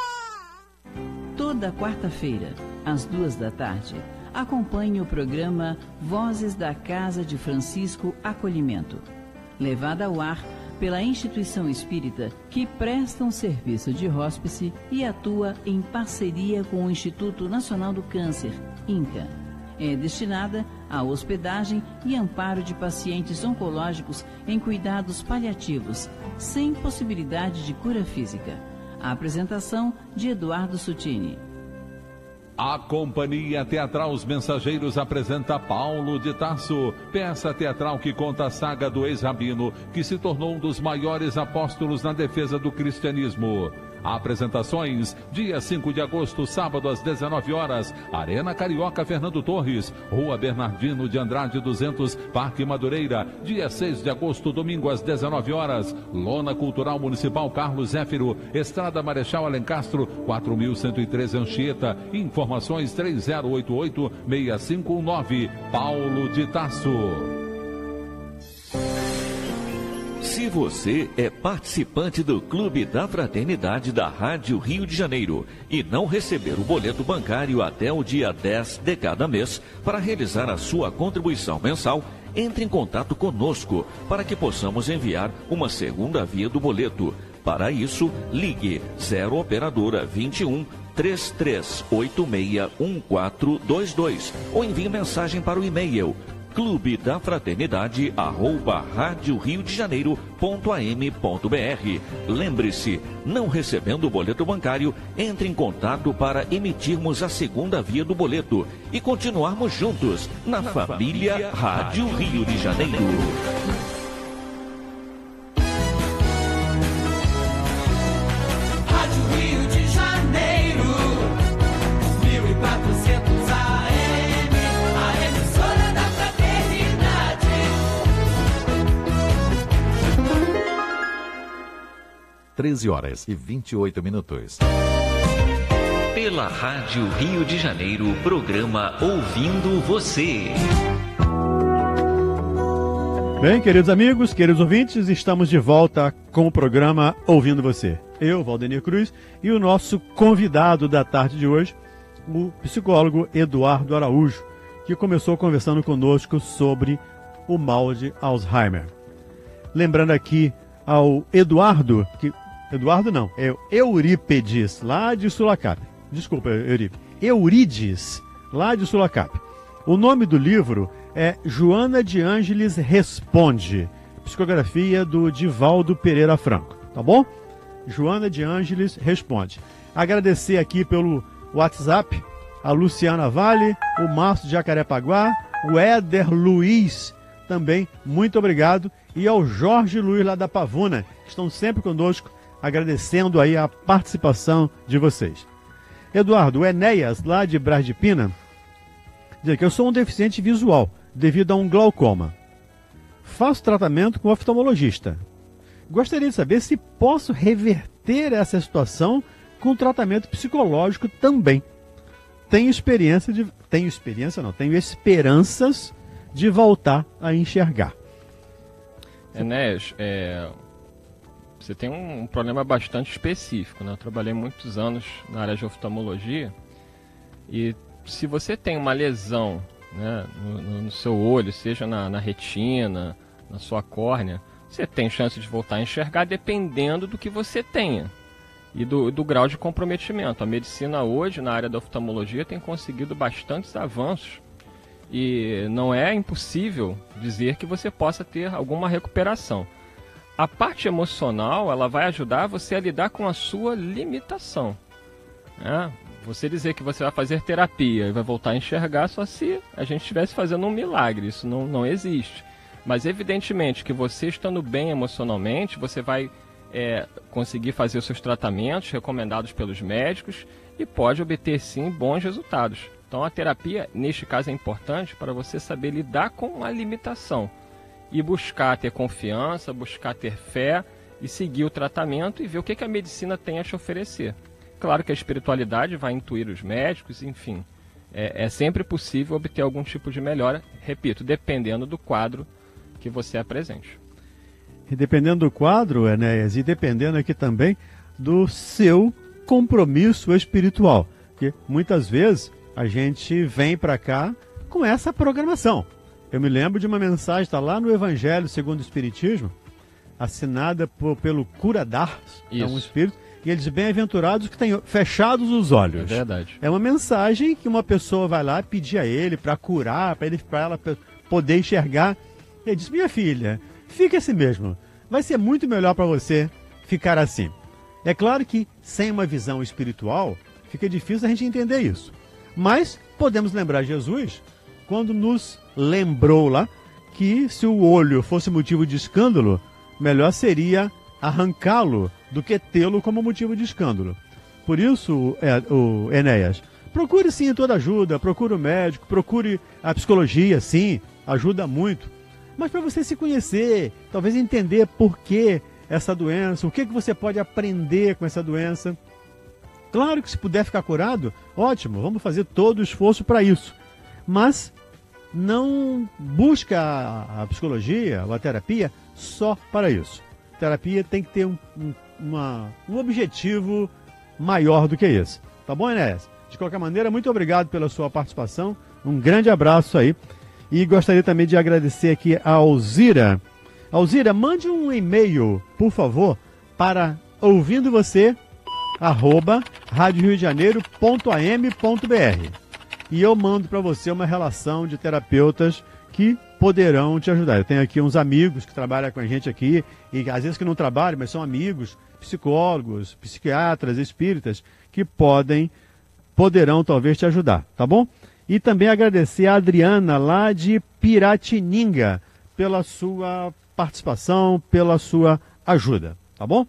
[SPEAKER 5] Toda quarta-feira, às 14h, acompanhe o programa Vozes da Casa de Francisco Acolhimento, levada ao ar pela instituição espírita que presta um serviço de hóspice e atua em parceria com o Instituto Nacional do Câncer, INCA. É destinada à hospedagem e amparo de pacientes oncológicos em cuidados paliativos, sem possibilidade de cura física. A apresentação de Eduardo Sutini.
[SPEAKER 1] A Companhia Teatral Os Mensageiros apresenta Paulo de Tarso, peça teatral que conta a saga do ex-rabino, que se tornou um dos maiores apóstolos na defesa do cristianismo. Apresentações, dia 5 de agosto, sábado às 19 horas, Arena Carioca Fernando Torres, Rua Bernardino de Andrade 200, Parque Madureira, dia 6 de agosto, domingo às 19 horas, Lona Cultural Municipal Carlos Zéfiro, Estrada Marechal Alencastro, 4113 Anchieta, informações 3088-6519, Paulo de Tarso.
[SPEAKER 2] Se você é participante do Clube da Fraternidade da Rádio Rio de Janeiro e não receber o boleto bancário até o dia 10 de cada mês para realizar a sua contribuição mensal, entre em contato conosco para que possamos enviar uma segunda via do boleto. Para isso, ligue 0 Operadora 21 33861422 ou envie mensagem para o e-mail clube da fraternidade @radioriodejaneiro.am.br. Lembre-se, não recebendo o boleto bancário, entre em contato para emitirmos a segunda via do boleto e continuarmos juntos na família Rádio Rio de Janeiro.
[SPEAKER 12] (13h28).
[SPEAKER 2] Pela Rádio Rio de Janeiro, programa Ouvindo Você.
[SPEAKER 3] Bem, queridos amigos, queridos ouvintes, estamos de volta com o programa Ouvindo Você. Eu, Valdenir Cruz, e o nosso convidado da tarde de hoje, o psicólogo Eduardo Araújo, que começou conversando conosco sobre o mal de Alzheimer. Lembrando aqui ao Eduardo, que Eduardo não, é Eurípedes, lá de Sulacap. Desculpa, Eurides, lá de Sulacap. O nome do livro é Joana de Ângeles Responde, psicografia do Divaldo Pereira Franco, tá bom? Joana de Ângeles Responde. Agradecer aqui pelo WhatsApp a Luciana Vale, o Márcio de Jacarepaguá, o Éder Luiz, também, muito obrigado, e ao Jorge Luiz lá da Pavuna, que estão sempre conosco, agradecendo aí a participação de vocês. Eduardo, o Enéas, lá de Brás de Pina, diz que eu sou um deficiente visual, devido a um glaucoma. Faço tratamento com oftalmologista. Gostaria de saber se posso reverter essa situação com tratamento psicológico também. Tenho esperanças de voltar a enxergar.
[SPEAKER 4] Enéas, você tem um problema bastante específico, né? Eu trabalhei muitos anos na área de oftalmologia e se você tem uma lesão, né, no seu olho, seja na retina, na sua córnea, você tem chance de voltar a enxergar dependendo do que você tenha. e do grau de comprometimento. A medicina hoje, na área da oftalmologia, tem conseguido bastantes avanços e não é impossível dizer que você possa ter alguma recuperação. A parte emocional, ela vai ajudar você a lidar com a sua limitação, né? Você dizer que você vai fazer terapia e vai voltar a enxergar só se a gente estivesse fazendo um milagre. Isso não existe. Mas evidentemente que você estando bem emocionalmente, você vai conseguir fazer os seus tratamentos recomendados pelos médicos e pode obter sim bons resultados. Então a terapia, neste caso, é importante para você saber lidar com a limitação e buscar ter confiança, buscar ter fé e seguir o tratamento e ver o que a medicina tem a te oferecer. Claro que a espiritualidade vai intuir os médicos, enfim, é sempre possível obter algum tipo de melhora, repito, dependendo do quadro que você apresente.
[SPEAKER 3] E dependendo do quadro, Enéas, e dependendo aqui também do seu compromisso espiritual, porque muitas vezes a gente vem para cá com essa programação. Eu me lembro de uma mensagem, está lá no Evangelho segundo o Espiritismo, assinada pelo Curadars, é um espírito, e ele diz, bem-aventurados que têm fechados os olhos.
[SPEAKER 4] É verdade.
[SPEAKER 3] É uma mensagem que uma pessoa vai lá pedir a ele para curar, para ela poder enxergar. Ele diz, minha filha, fica assim mesmo. Vai ser muito melhor para você ficar assim. É claro que sem uma visão espiritual, fica difícil a gente entender isso. Mas podemos lembrar Jesus quando nos lembrou lá que se o olho fosse motivo de escândalo, melhor seria arrancá-lo do que tê-lo como motivo de escândalo. Por isso, o Enéas, procure sim toda ajuda, procure o médico, procure a psicologia, sim, ajuda muito. Mas para você se conhecer, talvez entender por que essa doença, o que você pode aprender com essa doença. Claro que se puder ficar curado, ótimo, vamos fazer todo o esforço para isso. Mas não busca a psicologia ou a terapia só para isso. A terapia tem que ter um objetivo maior do que esse. Tá bom, Enéas? De qualquer maneira, muito obrigado pela sua participação. Um grande abraço aí. E gostaria também de agradecer aqui a Alzira. Alzira, mande um e-mail, por favor, para ouvindoVocê@radioriodejaneiro.am.br e eu mando para você uma relação de terapeutas que poderão te ajudar. Eu tenho aqui uns amigos que trabalham com a gente aqui, e às vezes que não trabalham, mas são amigos, psicólogos, psiquiatras, espíritas, que poderão talvez te ajudar, tá bom? E também agradecer a Adriana, lá de Piratininga, pela sua participação, pela sua ajuda, tá bom?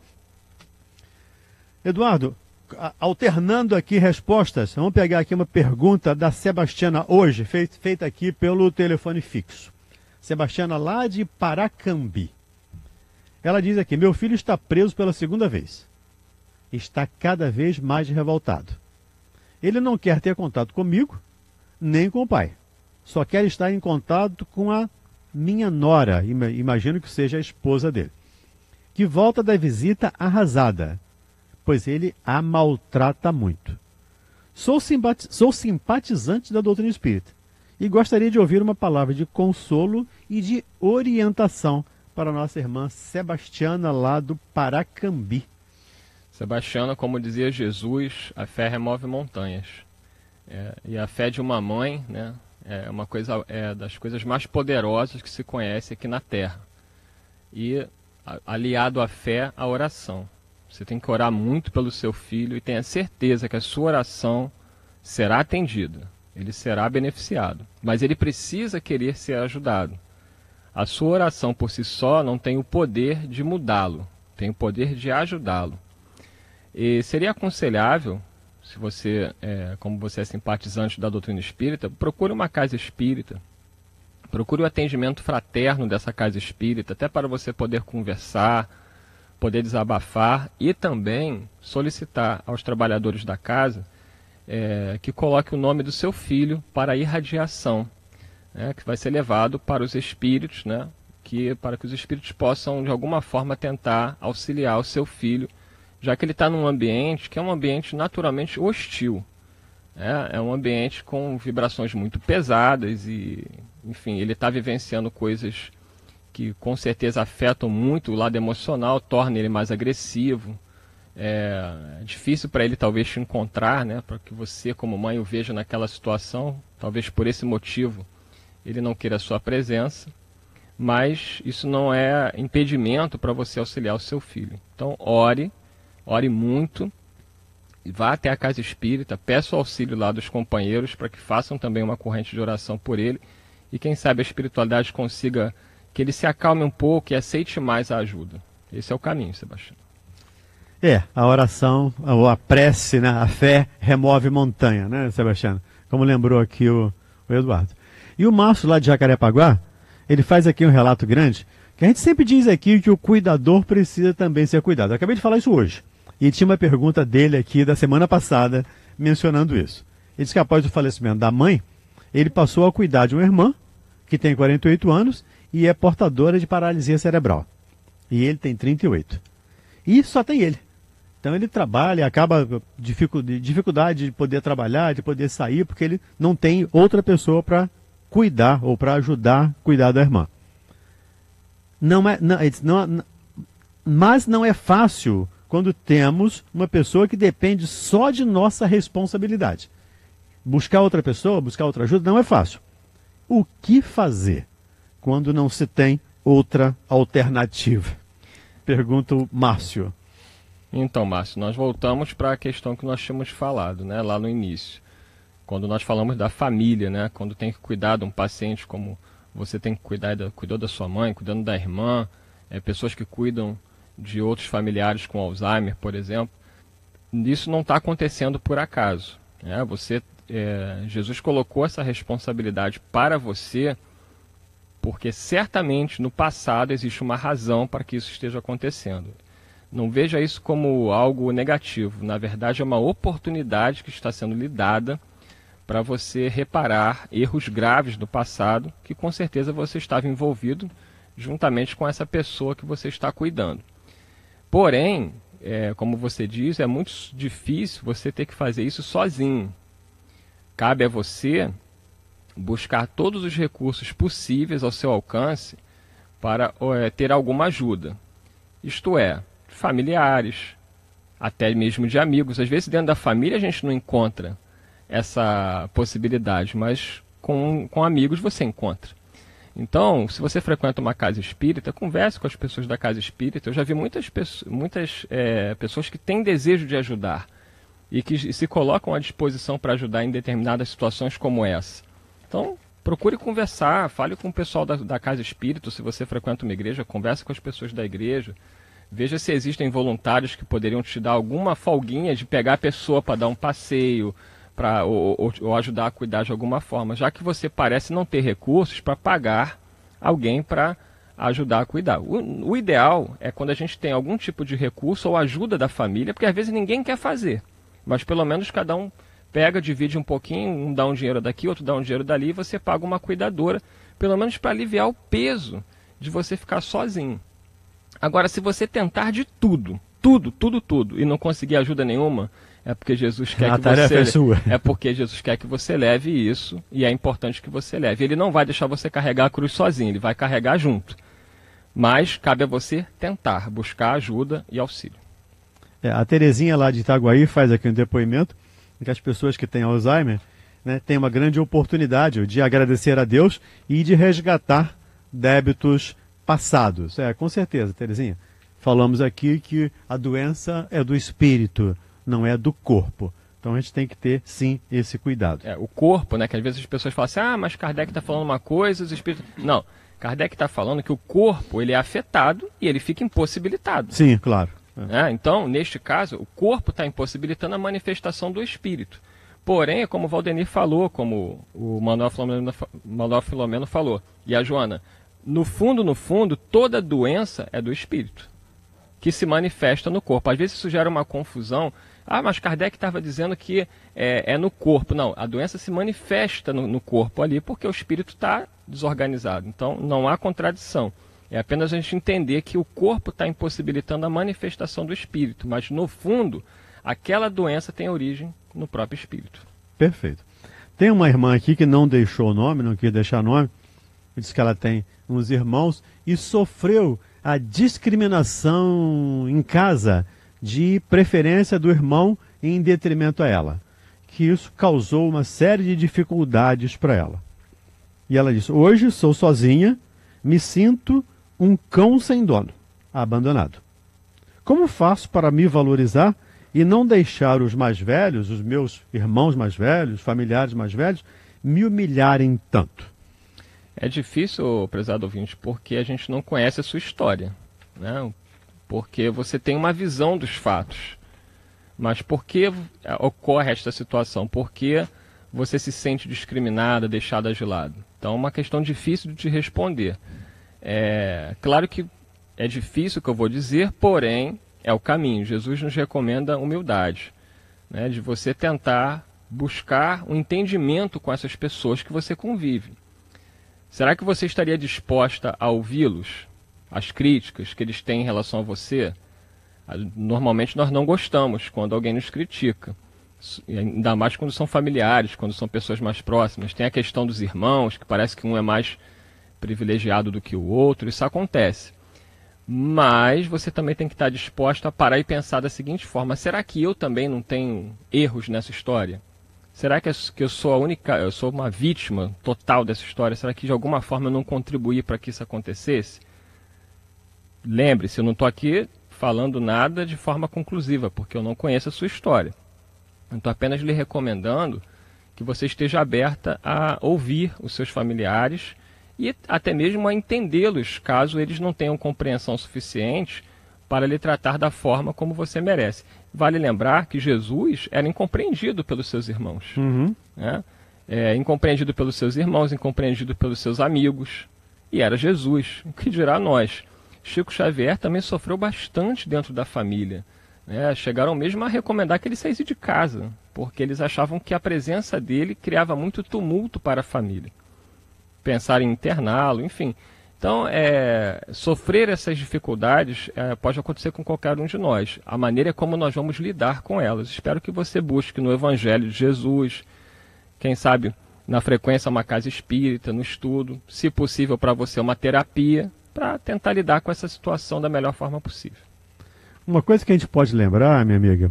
[SPEAKER 3] Eduardo, alternando aqui respostas, vamos pegar aqui uma pergunta da Sebastiana hoje, feita aqui pelo telefone fixo. Sebastiana, lá de Paracambi. Ela diz aqui, meu filho está preso pela segunda vez. Está cada vez mais revoltado. Ele não quer ter contato comigo, nem com o pai. Só quer estar em contato com a minha nora, imagino que seja a esposa dele, que volta da visita arrasada, pois ele a maltrata muito. Sou simpatizante da doutrina espírita e gostaria de ouvir uma palavra de consolo e de orientação para a nossa irmã Sebastiana, lá do Paracambi.
[SPEAKER 4] Sebastiana, como dizia Jesus, a fé remove montanhas. E a fé de uma mãe, né, é das coisas mais poderosas que se conhece aqui na Terra. E aliado à fé, a oração. Você tem que orar muito pelo seu filho e tenha certeza que a sua oração será atendida. Ele será beneficiado. Mas ele precisa querer ser ajudado. A sua oração por si só não tem o poder de mudá-lo, tem o poder de ajudá-lo. E seria aconselhável, se você, como você é simpatizante da doutrina espírita, procure uma casa espírita, procure o atendimento fraterno dessa casa espírita, até para você poder conversar, poder desabafar e também solicitar aos trabalhadores da casa que coloque o nome do seu filho para a irradiação, que vai ser levado para os espíritos, para que os espíritos possam de alguma forma tentar auxiliar o seu filho, já que ele está num ambiente que é um ambiente naturalmente hostil. É um ambiente com vibrações muito pesadas e, enfim, ele está vivenciando coisas que com certeza afetam muito o lado emocional, torna ele mais agressivo. é difícil para ele talvez te encontrar, né, para que você como mãe o veja naquela situação, talvez por esse motivo ele não queira a sua presença, mas isso não é impedimento para você auxiliar o seu filho. Então ore muito, vá até a casa espírita, peça o auxílio lá dos companheiros para que façam também uma corrente de oração por ele, e quem sabe a espiritualidade consiga que ele se acalme um pouco e aceite mais a ajuda. Esse é o caminho, Sebastião.
[SPEAKER 3] A oração, a prece, né? A fé remove montanha, né, Sebastião? Como lembrou aqui o Eduardo. E o Márcio, lá de Jacarepaguá, ele faz aqui um relato grande, que a gente sempre diz aqui que o cuidador precisa também ser cuidado. Eu acabei de falar isso hoje. E tinha uma pergunta dele aqui da semana passada, mencionando isso. Ele disse que após o falecimento da mãe, ele passou a cuidar de uma irmã, que tem 48 anos, e é portadora de paralisia cerebral. E ele tem 38. E só tem ele. Então ele trabalha, acaba dificuldade de poder trabalhar, de poder sair, porque ele não tem outra pessoa para cuidar ou para ajudar a cuidar da irmã. Mas não é fácil quando temos uma pessoa que depende só de nossa responsabilidade. Buscar outra pessoa, buscar outra ajuda, não é fácil. O que fazer quando não se tem outra alternativa? Pergunta o Márcio.
[SPEAKER 4] Então, Márcio, nós voltamos para a questão que nós tínhamos falado, né, lá no início. Quando nós falamos da família, né, quando tem que cuidar de um paciente como você tem que cuidou da sua mãe, cuidando da irmã, pessoas que cuidam de outros familiares com Alzheimer, por exemplo, isso não está acontecendo por acaso. Né? Jesus colocou essa responsabilidade para você porque certamente no passado existe uma razão para que isso esteja acontecendo. Não veja isso como algo negativo. Na verdade, é uma oportunidade que está sendo lhe dada para você reparar erros graves do passado que com certeza você estava envolvido juntamente com essa pessoa que você está cuidando. Porém, como você diz, é muito difícil você ter que fazer isso sozinho. Cabe a você buscar todos os recursos possíveis ao seu alcance para ter alguma ajuda. Isto é, familiares, até mesmo de amigos. Às vezes dentro da família a gente não encontra essa possibilidade, mas com amigos você encontra. Então, se você frequenta uma casa espírita, converse com as pessoas da casa espírita. Eu já vi muitas pessoas que têm desejo de ajudar e que se colocam à disposição para ajudar em determinadas situações como essa. Então, procure conversar, fale com o pessoal da casa espírita. Se você frequenta uma igreja, converse com as pessoas da igreja. Veja se existem voluntários que poderiam te dar alguma folguinha de pegar a pessoa para dar um passeio, ou ajudar a cuidar de alguma forma, já que você parece não ter recursos para pagar alguém para ajudar a cuidar. O ideal é quando a gente tem algum tipo de recurso ou ajuda da família, porque às vezes ninguém quer fazer, mas pelo menos cada um pega, divide um pouquinho, um dá um dinheiro daqui, outro dá um dinheiro dali, e você paga uma cuidadora, pelo menos para aliviar o peso de você ficar sozinho. Agora, se você tentar de tudo, e não conseguir ajuda nenhuma, é porque Jesus quer que você porque Jesus quer que você leve isso, e é importante que você leve. Ele não vai deixar você carregar a cruz sozinho, ele vai carregar junto. Mas cabe a você tentar buscar ajuda e auxílio.
[SPEAKER 3] A Terezinha lá de Itaguaí faz aqui um depoimento que as pessoas que têm Alzheimer, né, têm uma grande oportunidade de agradecer a Deus e de resgatar débitos passados. Com certeza, Terezinha. Falamos aqui que a doença é do espírito, não é do corpo. Então a gente tem que ter, sim, esse cuidado.
[SPEAKER 4] O corpo, né, que às vezes as pessoas falam assim, mas Kardec está falando uma coisa, os espíritos... Não, Kardec está falando que o corpo ele é afetado e ele fica impossibilitado.
[SPEAKER 3] Sim, claro.
[SPEAKER 4] Então, neste caso, o corpo está impossibilitando a manifestação do espírito. Porém, como o Valdenir falou, como o Manuel Filomeno falou, e a Joana, no fundo, toda doença é do espírito, que se manifesta no corpo. Às vezes isso gera uma confusão. Mas Kardec estava dizendo que é no corpo. Não, a doença se manifesta no corpo ali, porque o espírito está desorganizado. Então, não há contradição. É apenas a gente entender que o corpo está impossibilitando a manifestação do espírito, mas no fundo, aquela doença tem origem no próprio espírito.
[SPEAKER 3] Perfeito. Tem uma irmã aqui que não deixou o nome, não quis deixar nome, diz que ela tem uns irmãos e sofreu a discriminação em casa de preferência do irmão em detrimento a ela, que isso causou uma série de dificuldades para ela. E ela disse: hoje sou sozinha, me sinto um cão sem dono, abandonado. Como faço para me valorizar e não deixar os mais velhos, os meus irmãos mais velhos, familiares mais velhos, me humilharem tanto?
[SPEAKER 4] É difícil, prezado ouvinte, porque a gente não conhece a sua história, né? Porque você tem uma visão dos fatos. Mas por que ocorre esta situação? Por que você se sente discriminada, deixada de lado? Então é uma questão difícil de te responder. Claro que é difícil o que eu vou dizer, porém é o caminho. Jesus nos recomenda humildade, né? De você tentar buscar um entendimento com essas pessoas que você convive. Será que você estaria disposta a ouvi-los? As críticas que eles têm em relação a você? Normalmente nós não gostamos quando alguém nos critica. Ainda mais quando são familiares, quando são pessoas mais próximas. Tem a questão dos irmãos, que parece que um é mais privilegiado do que o outro. Isso acontece. Mas você também tem que estar disposta a parar e pensar da seguinte forma: será que eu também não tenho erros nessa história? Será que eu sou a única, eu sou uma vítima total dessa história? Será que de alguma forma eu não contribuí para que isso acontecesse? Lembre-se, eu não estou aqui falando nada de forma conclusiva, porque eu não conheço a sua história. Eu estou apenas lhe recomendando que você esteja aberta a ouvir os seus familiares e até mesmo a entendê-los, caso eles não tenham compreensão suficiente para lhe tratar da forma como você merece. Vale lembrar que Jesus era incompreendido pelos seus irmãos. Né? Incompreendido pelos seus irmãos, incompreendido pelos seus amigos. E era Jesus. O que dirá nós? Chico Xavier também sofreu bastante dentro da família. Né? Chegaram mesmo a recomendar que ele saísse de casa, porque eles achavam que a presença dele criava muito tumulto para a família. Pensar em interná-lo, enfim. Então, sofrer essas dificuldades pode acontecer com qualquer um de nós. A maneira é como nós vamos lidar com elas. Espero que você busque no Evangelho de Jesus, quem sabe na frequência uma casa espírita, no estudo, se possível para você uma terapia, para tentar lidar com essa situação da melhor forma possível.
[SPEAKER 3] Uma coisa que a gente pode lembrar, minha amiga,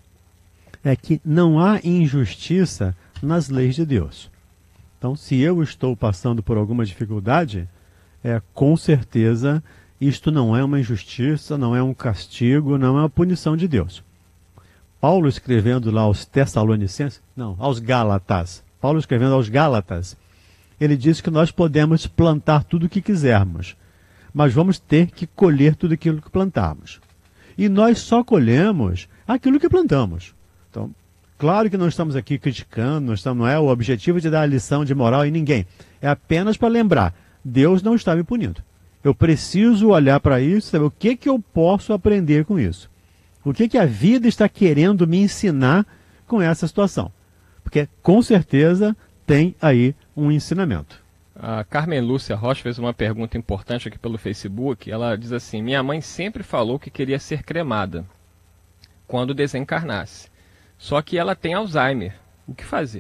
[SPEAKER 3] é que não há injustiça nas leis de Deus. Então, se eu estou passando por alguma dificuldade, com certeza isto não é uma injustiça, não é um castigo, não é uma punição de Deus. Paulo escrevendo lá aos Tessalonicenses, aos Gálatas, Paulo escrevendo aos Gálatas, ele diz que nós podemos plantar tudo o que quisermos, mas vamos ter que colher tudo aquilo que plantarmos. E nós só colhemos aquilo que plantamos. Então, claro que não estamos aqui criticando, não é o objetivo de dar a lição de moral em ninguém. É apenas para lembrar, Deus não está me punindo. Eu preciso olhar para isso, saber o que eu posso aprender com isso. O que a vida está querendo me ensinar com essa situação. Porque, com certeza, tem aí um ensinamento.
[SPEAKER 4] A Carmen Lúcia Rocha fez uma pergunta importante aqui pelo Facebook. Ela diz assim: minha mãe sempre falou que queria ser cremada quando desencarnasse. Só que ela tem Alzheimer. O que fazer?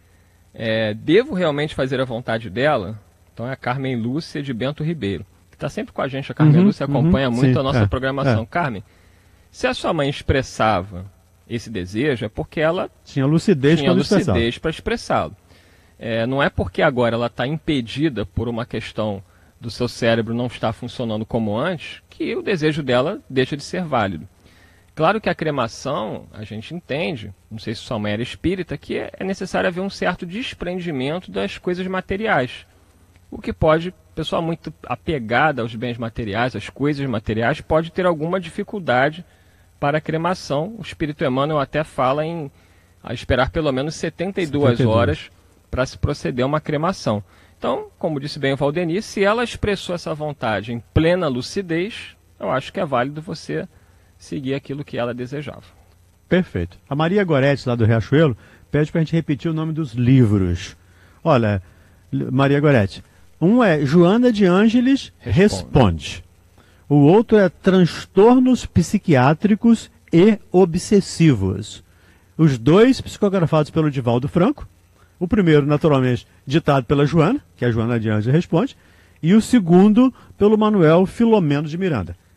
[SPEAKER 4] Devo realmente fazer a vontade dela? Então é a Carmen Lúcia de Bento Ribeiro, que está sempre com a gente. A Carmen Lúcia acompanha muito a nossa programação. Carmen, se a sua mãe expressava esse desejo, é porque ela
[SPEAKER 3] tinha lucidez
[SPEAKER 4] para expressá-lo. Não é porque agora ela está impedida por uma questão do seu cérebro não estar funcionando como antes, que o desejo dela deixa de ser válido. Claro que a cremação, a gente entende, não sei se sua mãe era espírita, que é necessário haver um certo desprendimento das coisas materiais. O que pode, pessoa muito apegada aos bens materiais, às coisas materiais, pode ter alguma dificuldade para a cremação. O Espírito Emmanuel até fala em esperar pelo menos 72 horas para se proceder a uma cremação. Então, como disse bem o Valdemir, se ela expressou essa vontade em plena lucidez, eu acho que é válido você seguir aquilo que ela desejava.
[SPEAKER 3] Perfeito. A Maria Goretti, lá do Riachuelo, pede para a gente repetir o nome dos livros. Olha, Maria Goretti, um é Joana de Ângeles Responde. O outro é Transtornos Psiquiátricos e Obsessivos. Os dois psicografados pelo Divaldo Franco. O primeiro, naturalmente, ditado pela Joana, que é a Joana de Ângeles Responde, e o segundo pelo Manuel Filomeno de Miranda.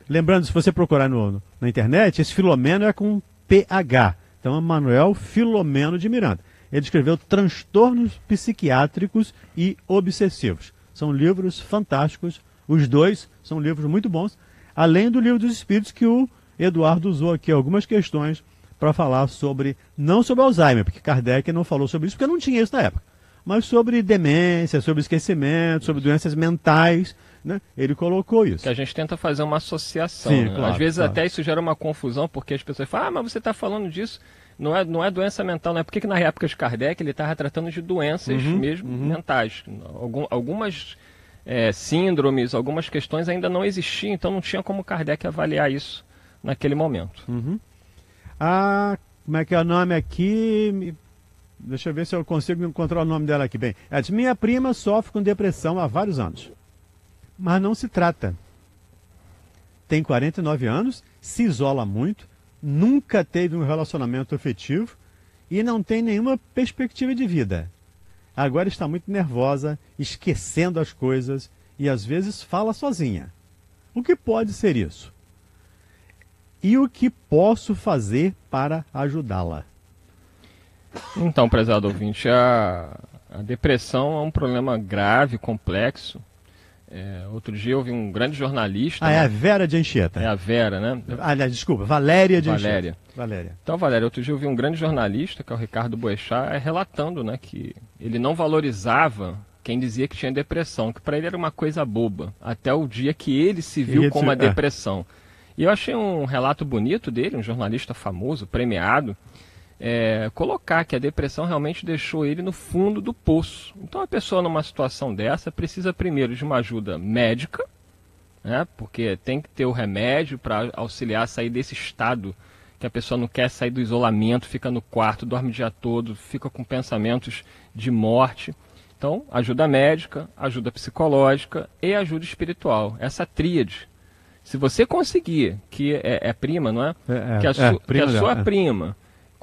[SPEAKER 3] Lembrando, se você procurar na internet, esse Filomeno é com PH. Então é Manuel Filomeno de Miranda. Ele escreveu Transtornos Psiquiátricos e Obsessivos. São livros fantásticos. Os dois são livros muito bons. Além do Livro dos Espíritos, que o Eduardo usou aqui algumas questões para falar sobre, não sobre Alzheimer, porque Kardec não falou sobre isso, porque não tinha isso na época, mas sobre demência, sobre esquecimento, sobre doenças mentais, né? Ele colocou isso.
[SPEAKER 4] Que a gente tenta fazer uma associação.
[SPEAKER 3] Sim,
[SPEAKER 4] né?
[SPEAKER 3] claro,
[SPEAKER 4] às vezes
[SPEAKER 3] claro.
[SPEAKER 4] Até isso gera uma confusão, porque as pessoas falam, mas você está falando disso, não é doença mental, não é? Porque que na época de Kardec ele estava tratando de doenças mesmo mentais. Algumas síndromes, algumas questões ainda não existiam, então não tinha como Kardec avaliar isso naquele momento.
[SPEAKER 3] Como é que é o nome aqui? Deixa eu ver se eu consigo encontrar o nome dela aqui. Bem, ela diz, minha prima sofre com depressão há vários anos, mas não se trata. Tem 49 anos, se isola muito, nunca teve um relacionamento afetivo e não tem nenhuma perspectiva de vida. Agora está muito nervosa, esquecendo as coisas e às vezes fala sozinha. O que pode ser isso? E o que posso fazer para ajudá-la?
[SPEAKER 4] Então, prezado ouvinte, a depressão é um problema grave, complexo. Outro dia eu vi um grande jornalista...
[SPEAKER 3] É a Vera de Anchieta.
[SPEAKER 4] É a Vera, né?
[SPEAKER 3] Aliás, desculpa, Valéria de
[SPEAKER 4] Valéria.
[SPEAKER 3] Anchieta. Valéria.
[SPEAKER 4] Então, Valéria, outro dia eu vi um grande jornalista, que é o Ricardo Boechat, relatando, né, que ele não valorizava quem dizia que tinha depressão, que para ele era uma coisa boba, até o dia que ele se viu com uma depressão. E eu achei um relato bonito dele, um jornalista famoso, premiado, colocar que a depressão realmente deixou ele no fundo do poço. Então a pessoa numa situação dessa precisa primeiro de uma ajuda médica, né, porque tem que ter o remédio para auxiliar a sair desse estado que a pessoa não quer sair do isolamento, fica no quarto, dorme o dia todo, fica com pensamentos de morte. Então, ajuda médica, ajuda psicológica e ajuda espiritual. Essa tríade. Se você conseguir, que é prima, não é? Que a sua prima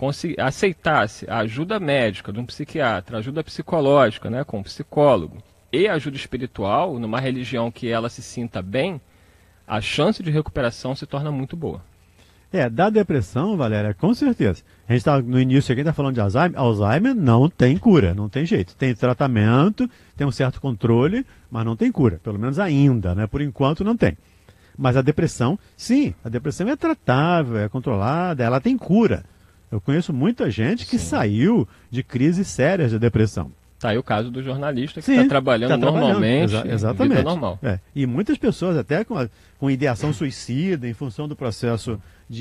[SPEAKER 4] aceitasse a ajuda médica de um psiquiatra, ajuda psicológica, né, com um psicólogo, e ajuda espiritual, numa religião que ela se sinta bem, a chance de recuperação se torna muito boa.
[SPEAKER 3] Da depressão, Valéria, com certeza. A gente está no início aqui, está falando de Alzheimer. Alzheimer não tem cura, não tem jeito. Tem tratamento, tem um certo controle, mas não tem cura. Pelo menos ainda, né? Por enquanto não tem. Mas a depressão, sim, a depressão é tratável, é controlada, ela tem cura. Eu conheço muita gente que saiu de crises sérias de depressão.
[SPEAKER 4] Tá aí o caso do jornalista que está trabalhando normalmente,
[SPEAKER 3] exatamente.
[SPEAKER 4] Vida normal.
[SPEAKER 3] E muitas pessoas até com ideação suicida em função do processo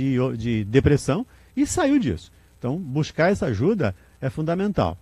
[SPEAKER 3] de depressão e saiu disso. Então, buscar essa ajuda é fundamental.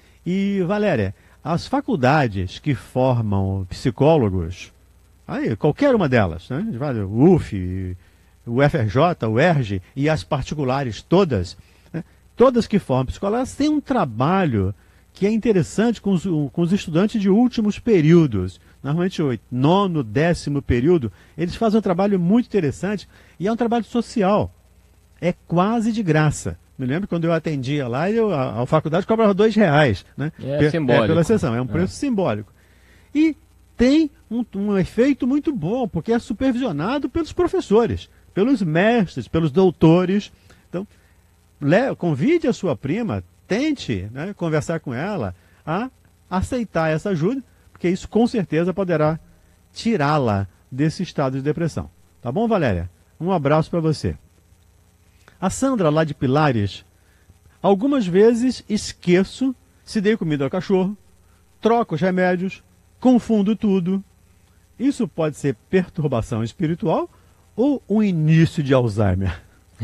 [SPEAKER 3] E, Valéria, as faculdades que formam psicólogos, aí, qualquer uma delas, né? O UF, o FRJ, o ERJ e as particulares todas, né? Todas que formam psicólogos, elas têm um trabalho que é interessante com os estudantes de últimos períodos. Normalmente o 9º, 10º período, eles fazem um trabalho muito interessante e é um trabalho social. É quase de graça. Me lembro quando eu atendia lá, a faculdade cobrava R$2, né?
[SPEAKER 4] Simbólico.
[SPEAKER 3] Pela sessão, é um preço simbólico. E tem um efeito muito bom, porque é supervisionado pelos professores, pelos mestres, pelos doutores. Então, convide a sua prima, tente, né, conversar com ela, a aceitar essa ajuda, porque isso com certeza poderá tirá-la desse estado de depressão. Tá bom, Valéria? Um abraço para você. A Sandra, lá de Pilares, algumas vezes esqueço se dei comida ao cachorro, troco os remédios, confundo tudo. Isso pode ser perturbação espiritual ou um início de Alzheimer?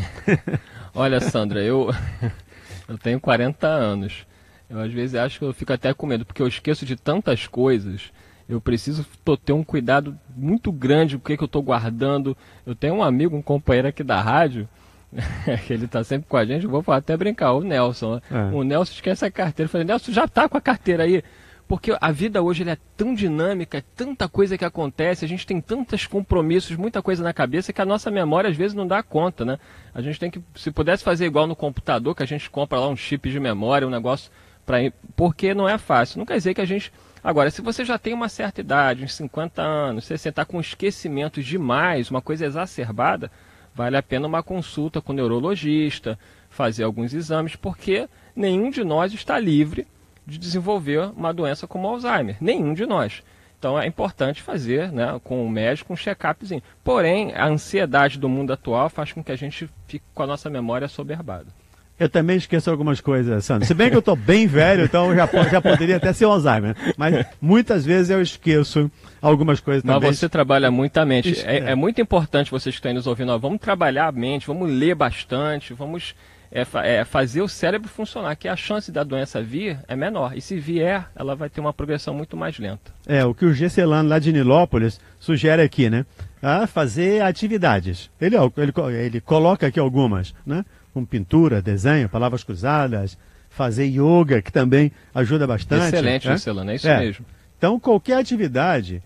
[SPEAKER 4] Olha, Sandra, eu tenho 40 anos. Eu às vezes acho que eu fico até com medo, porque eu esqueço de tantas coisas. Eu preciso ter um cuidado muito grande com o que eu estou guardando. Eu tenho um amigo, um companheiro aqui da rádio, que ele está sempre com a gente, eu vou até brincar, o Nelson. O Nelson esquece a carteira. Eu falei, Nelson, já está com a carteira aí? Porque a vida hoje é tão dinâmica, é tanta coisa que acontece, a gente tem tantos compromissos, muita coisa na cabeça, que a nossa memória às vezes não dá conta, né? A gente tem que, se pudesse fazer igual no computador, que a gente compra lá um chip de memória, um negócio, porque não é fácil. Não quer dizer que a gente Agora, se você já tem uma certa idade, uns 50 anos, você está com esquecimentos demais, uma coisa exacerbada, vale a pena uma consulta com o neurologista, fazer alguns exames, porque nenhum de nós está livre de desenvolver uma doença como Alzheimer. Nenhum de nós. Então é importante fazer, né, com o médico um check-upzinho. Porém, a ansiedade do mundo atual faz com que a gente fique com a nossa memória assoberbada.
[SPEAKER 3] Eu também esqueço algumas coisas, Sandro. Se bem que eu estou bem velho, então já poderia até ser Alzheimer. Mas muitas vezes eu esqueço algumas coisas também.
[SPEAKER 4] Mas você trabalha muito a mente. É muito importante, vocês que estão aí nos ouvindo, vamos trabalhar a mente, vamos ler bastante, vamos fazer o cérebro funcionar, que a chance da doença vir é menor. E se vier, ela vai ter uma progressão muito mais lenta. O
[SPEAKER 3] que o Gesselano lá de Nilópolis sugere aqui, né? Fazer atividades. Ele coloca aqui algumas, né? Com pintura, desenho, palavras cruzadas, fazer yoga, que também ajuda bastante.
[SPEAKER 4] Excelente, Gesselano, é isso mesmo.
[SPEAKER 3] Então, qualquer atividade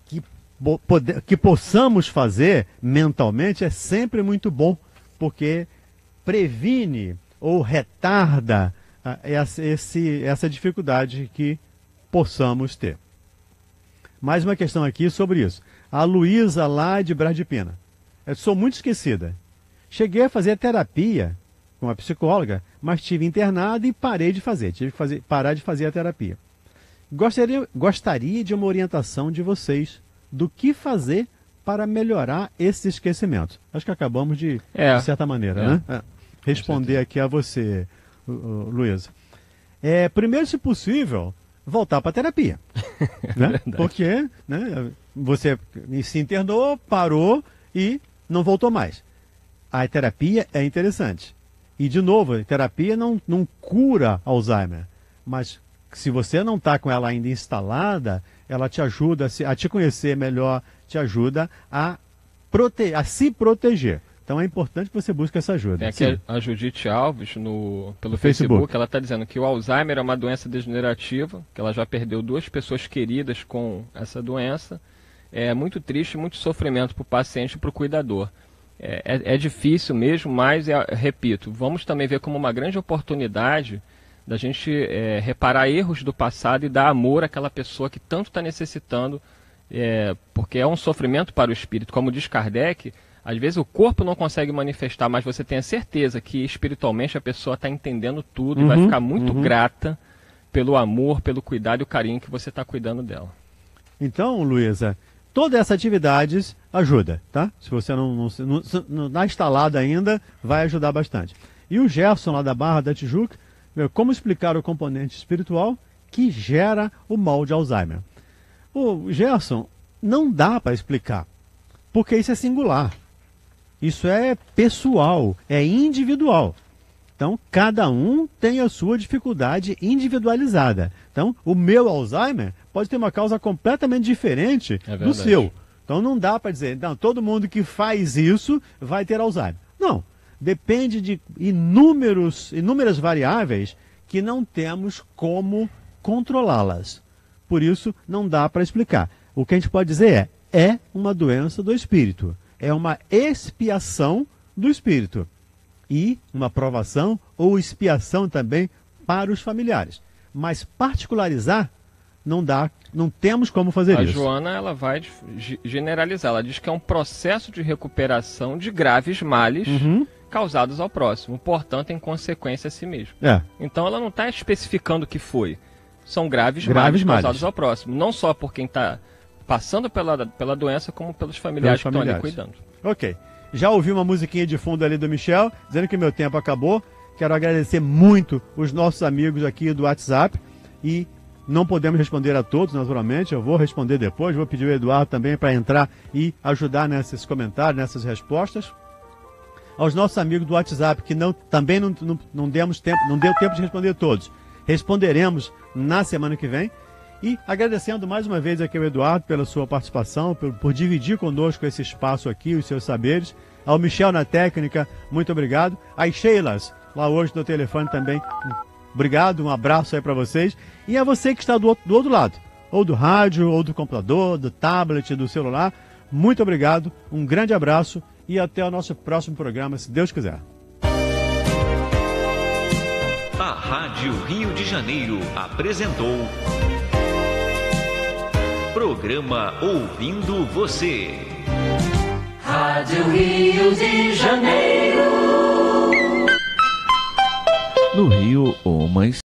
[SPEAKER 3] que possamos fazer mentalmente é sempre muito bom, porque previne ou retarda essa dificuldade que possamos ter. Mais uma questão aqui sobre isso. A Luísa lá de Brás de Pina. Eu sou muito esquecida. Cheguei a fazer terapia com uma psicóloga, mas estive internado e parei de fazer. Tive que parar de fazer a terapia. Gostaria de uma orientação de vocês do que fazer para melhorar esse esquecimento. Acho que acabamos de certa maneira, né? Responder aqui a você, Luísa. Primeiro, se possível, voltar para a terapia. Né? Porque, né, você se internou, parou e não voltou mais. A terapia é interessante. E, de novo, a terapia não cura Alzheimer. Mas se você não está com ela ainda instalada, ela te ajuda a te conhecer melhor, te ajuda a se proteger. Então é importante que você busque essa ajuda.
[SPEAKER 4] Tem aqui a Judite Alves pelo Facebook. Ela está dizendo que o Alzheimer é uma doença degenerativa, que ela já perdeu 2 pessoas queridas com essa doença. É muito triste, muito sofrimento para o paciente e para o cuidador. É difícil mesmo, mas, repito, vamos também ver como uma grande oportunidade da gente reparar erros do passado e dar amor àquela pessoa que tanto está necessitando, porque é um sofrimento para o espírito. Como diz Kardec, às vezes o corpo não consegue manifestar, mas você tem a certeza que espiritualmente a pessoa está entendendo tudo e vai ficar muito grata pelo amor, pelo cuidado e o carinho que você está cuidando dela.
[SPEAKER 3] Então, Luísa, todas essas atividades ajudam, tá? Se você não está instalado ainda, vai ajudar bastante. E o Gerson, lá da Barra da Tijuca, como explicar o componente espiritual que gera o mal de Alzheimer? O Gerson, não dá para explicar, porque isso é singular. Isso é pessoal, é individual. Então, cada um tem a sua dificuldade individualizada. Então, o meu Alzheimer pode ter uma causa completamente diferente do seu. Então, não dá para dizer, não, todo mundo que faz isso vai ter Alzheimer. Não. Depende de inúmeras variáveis que não temos como controlá-las. Por isso, não dá para explicar. O que a gente pode dizer é uma doença do espírito. É uma expiação do espírito. E uma provação ou expiação também para os familiares. Mas particularizar, não dá, não temos como fazer isso.
[SPEAKER 4] A Joana, ela vai generalizar. Ela diz que é um processo de recuperação de graves males causados ao próximo. Portanto, em consequência a si mesmo. Então, ela não está especificando o que foi. São graves males causados ao próximo. Não só por quem está passando pela doença, como pelos familiares que estão ali cuidando.
[SPEAKER 3] Ok. Já ouvi uma musiquinha de fundo ali do Michel, dizendo que meu tempo acabou. Quero agradecer muito os nossos amigos aqui do WhatsApp. E não podemos responder a todos, naturalmente. Eu vou responder depois. Vou pedir o Eduardo também para entrar e ajudar nesses comentários, nessas respostas. Aos nossos amigos do WhatsApp, que também não deu tempo de responder todos. Responderemos na semana que vem. E agradecendo mais uma vez aqui ao Eduardo pela sua participação, por dividir conosco esse espaço aqui, os seus saberes. Ao Michel na técnica, muito obrigado. Às Sheilas, lá hoje no telefone também, obrigado, um abraço aí para vocês. E a você que está do outro lado, ou do rádio, ou do computador, do tablet, do celular, muito obrigado, um grande abraço e até o nosso próximo programa, se Deus quiser.
[SPEAKER 2] A Rádio Rio de Janeiro apresentou Programa Ouvindo Você.
[SPEAKER 12] Rádio Rio de Janeiro.
[SPEAKER 2] No Rio, umas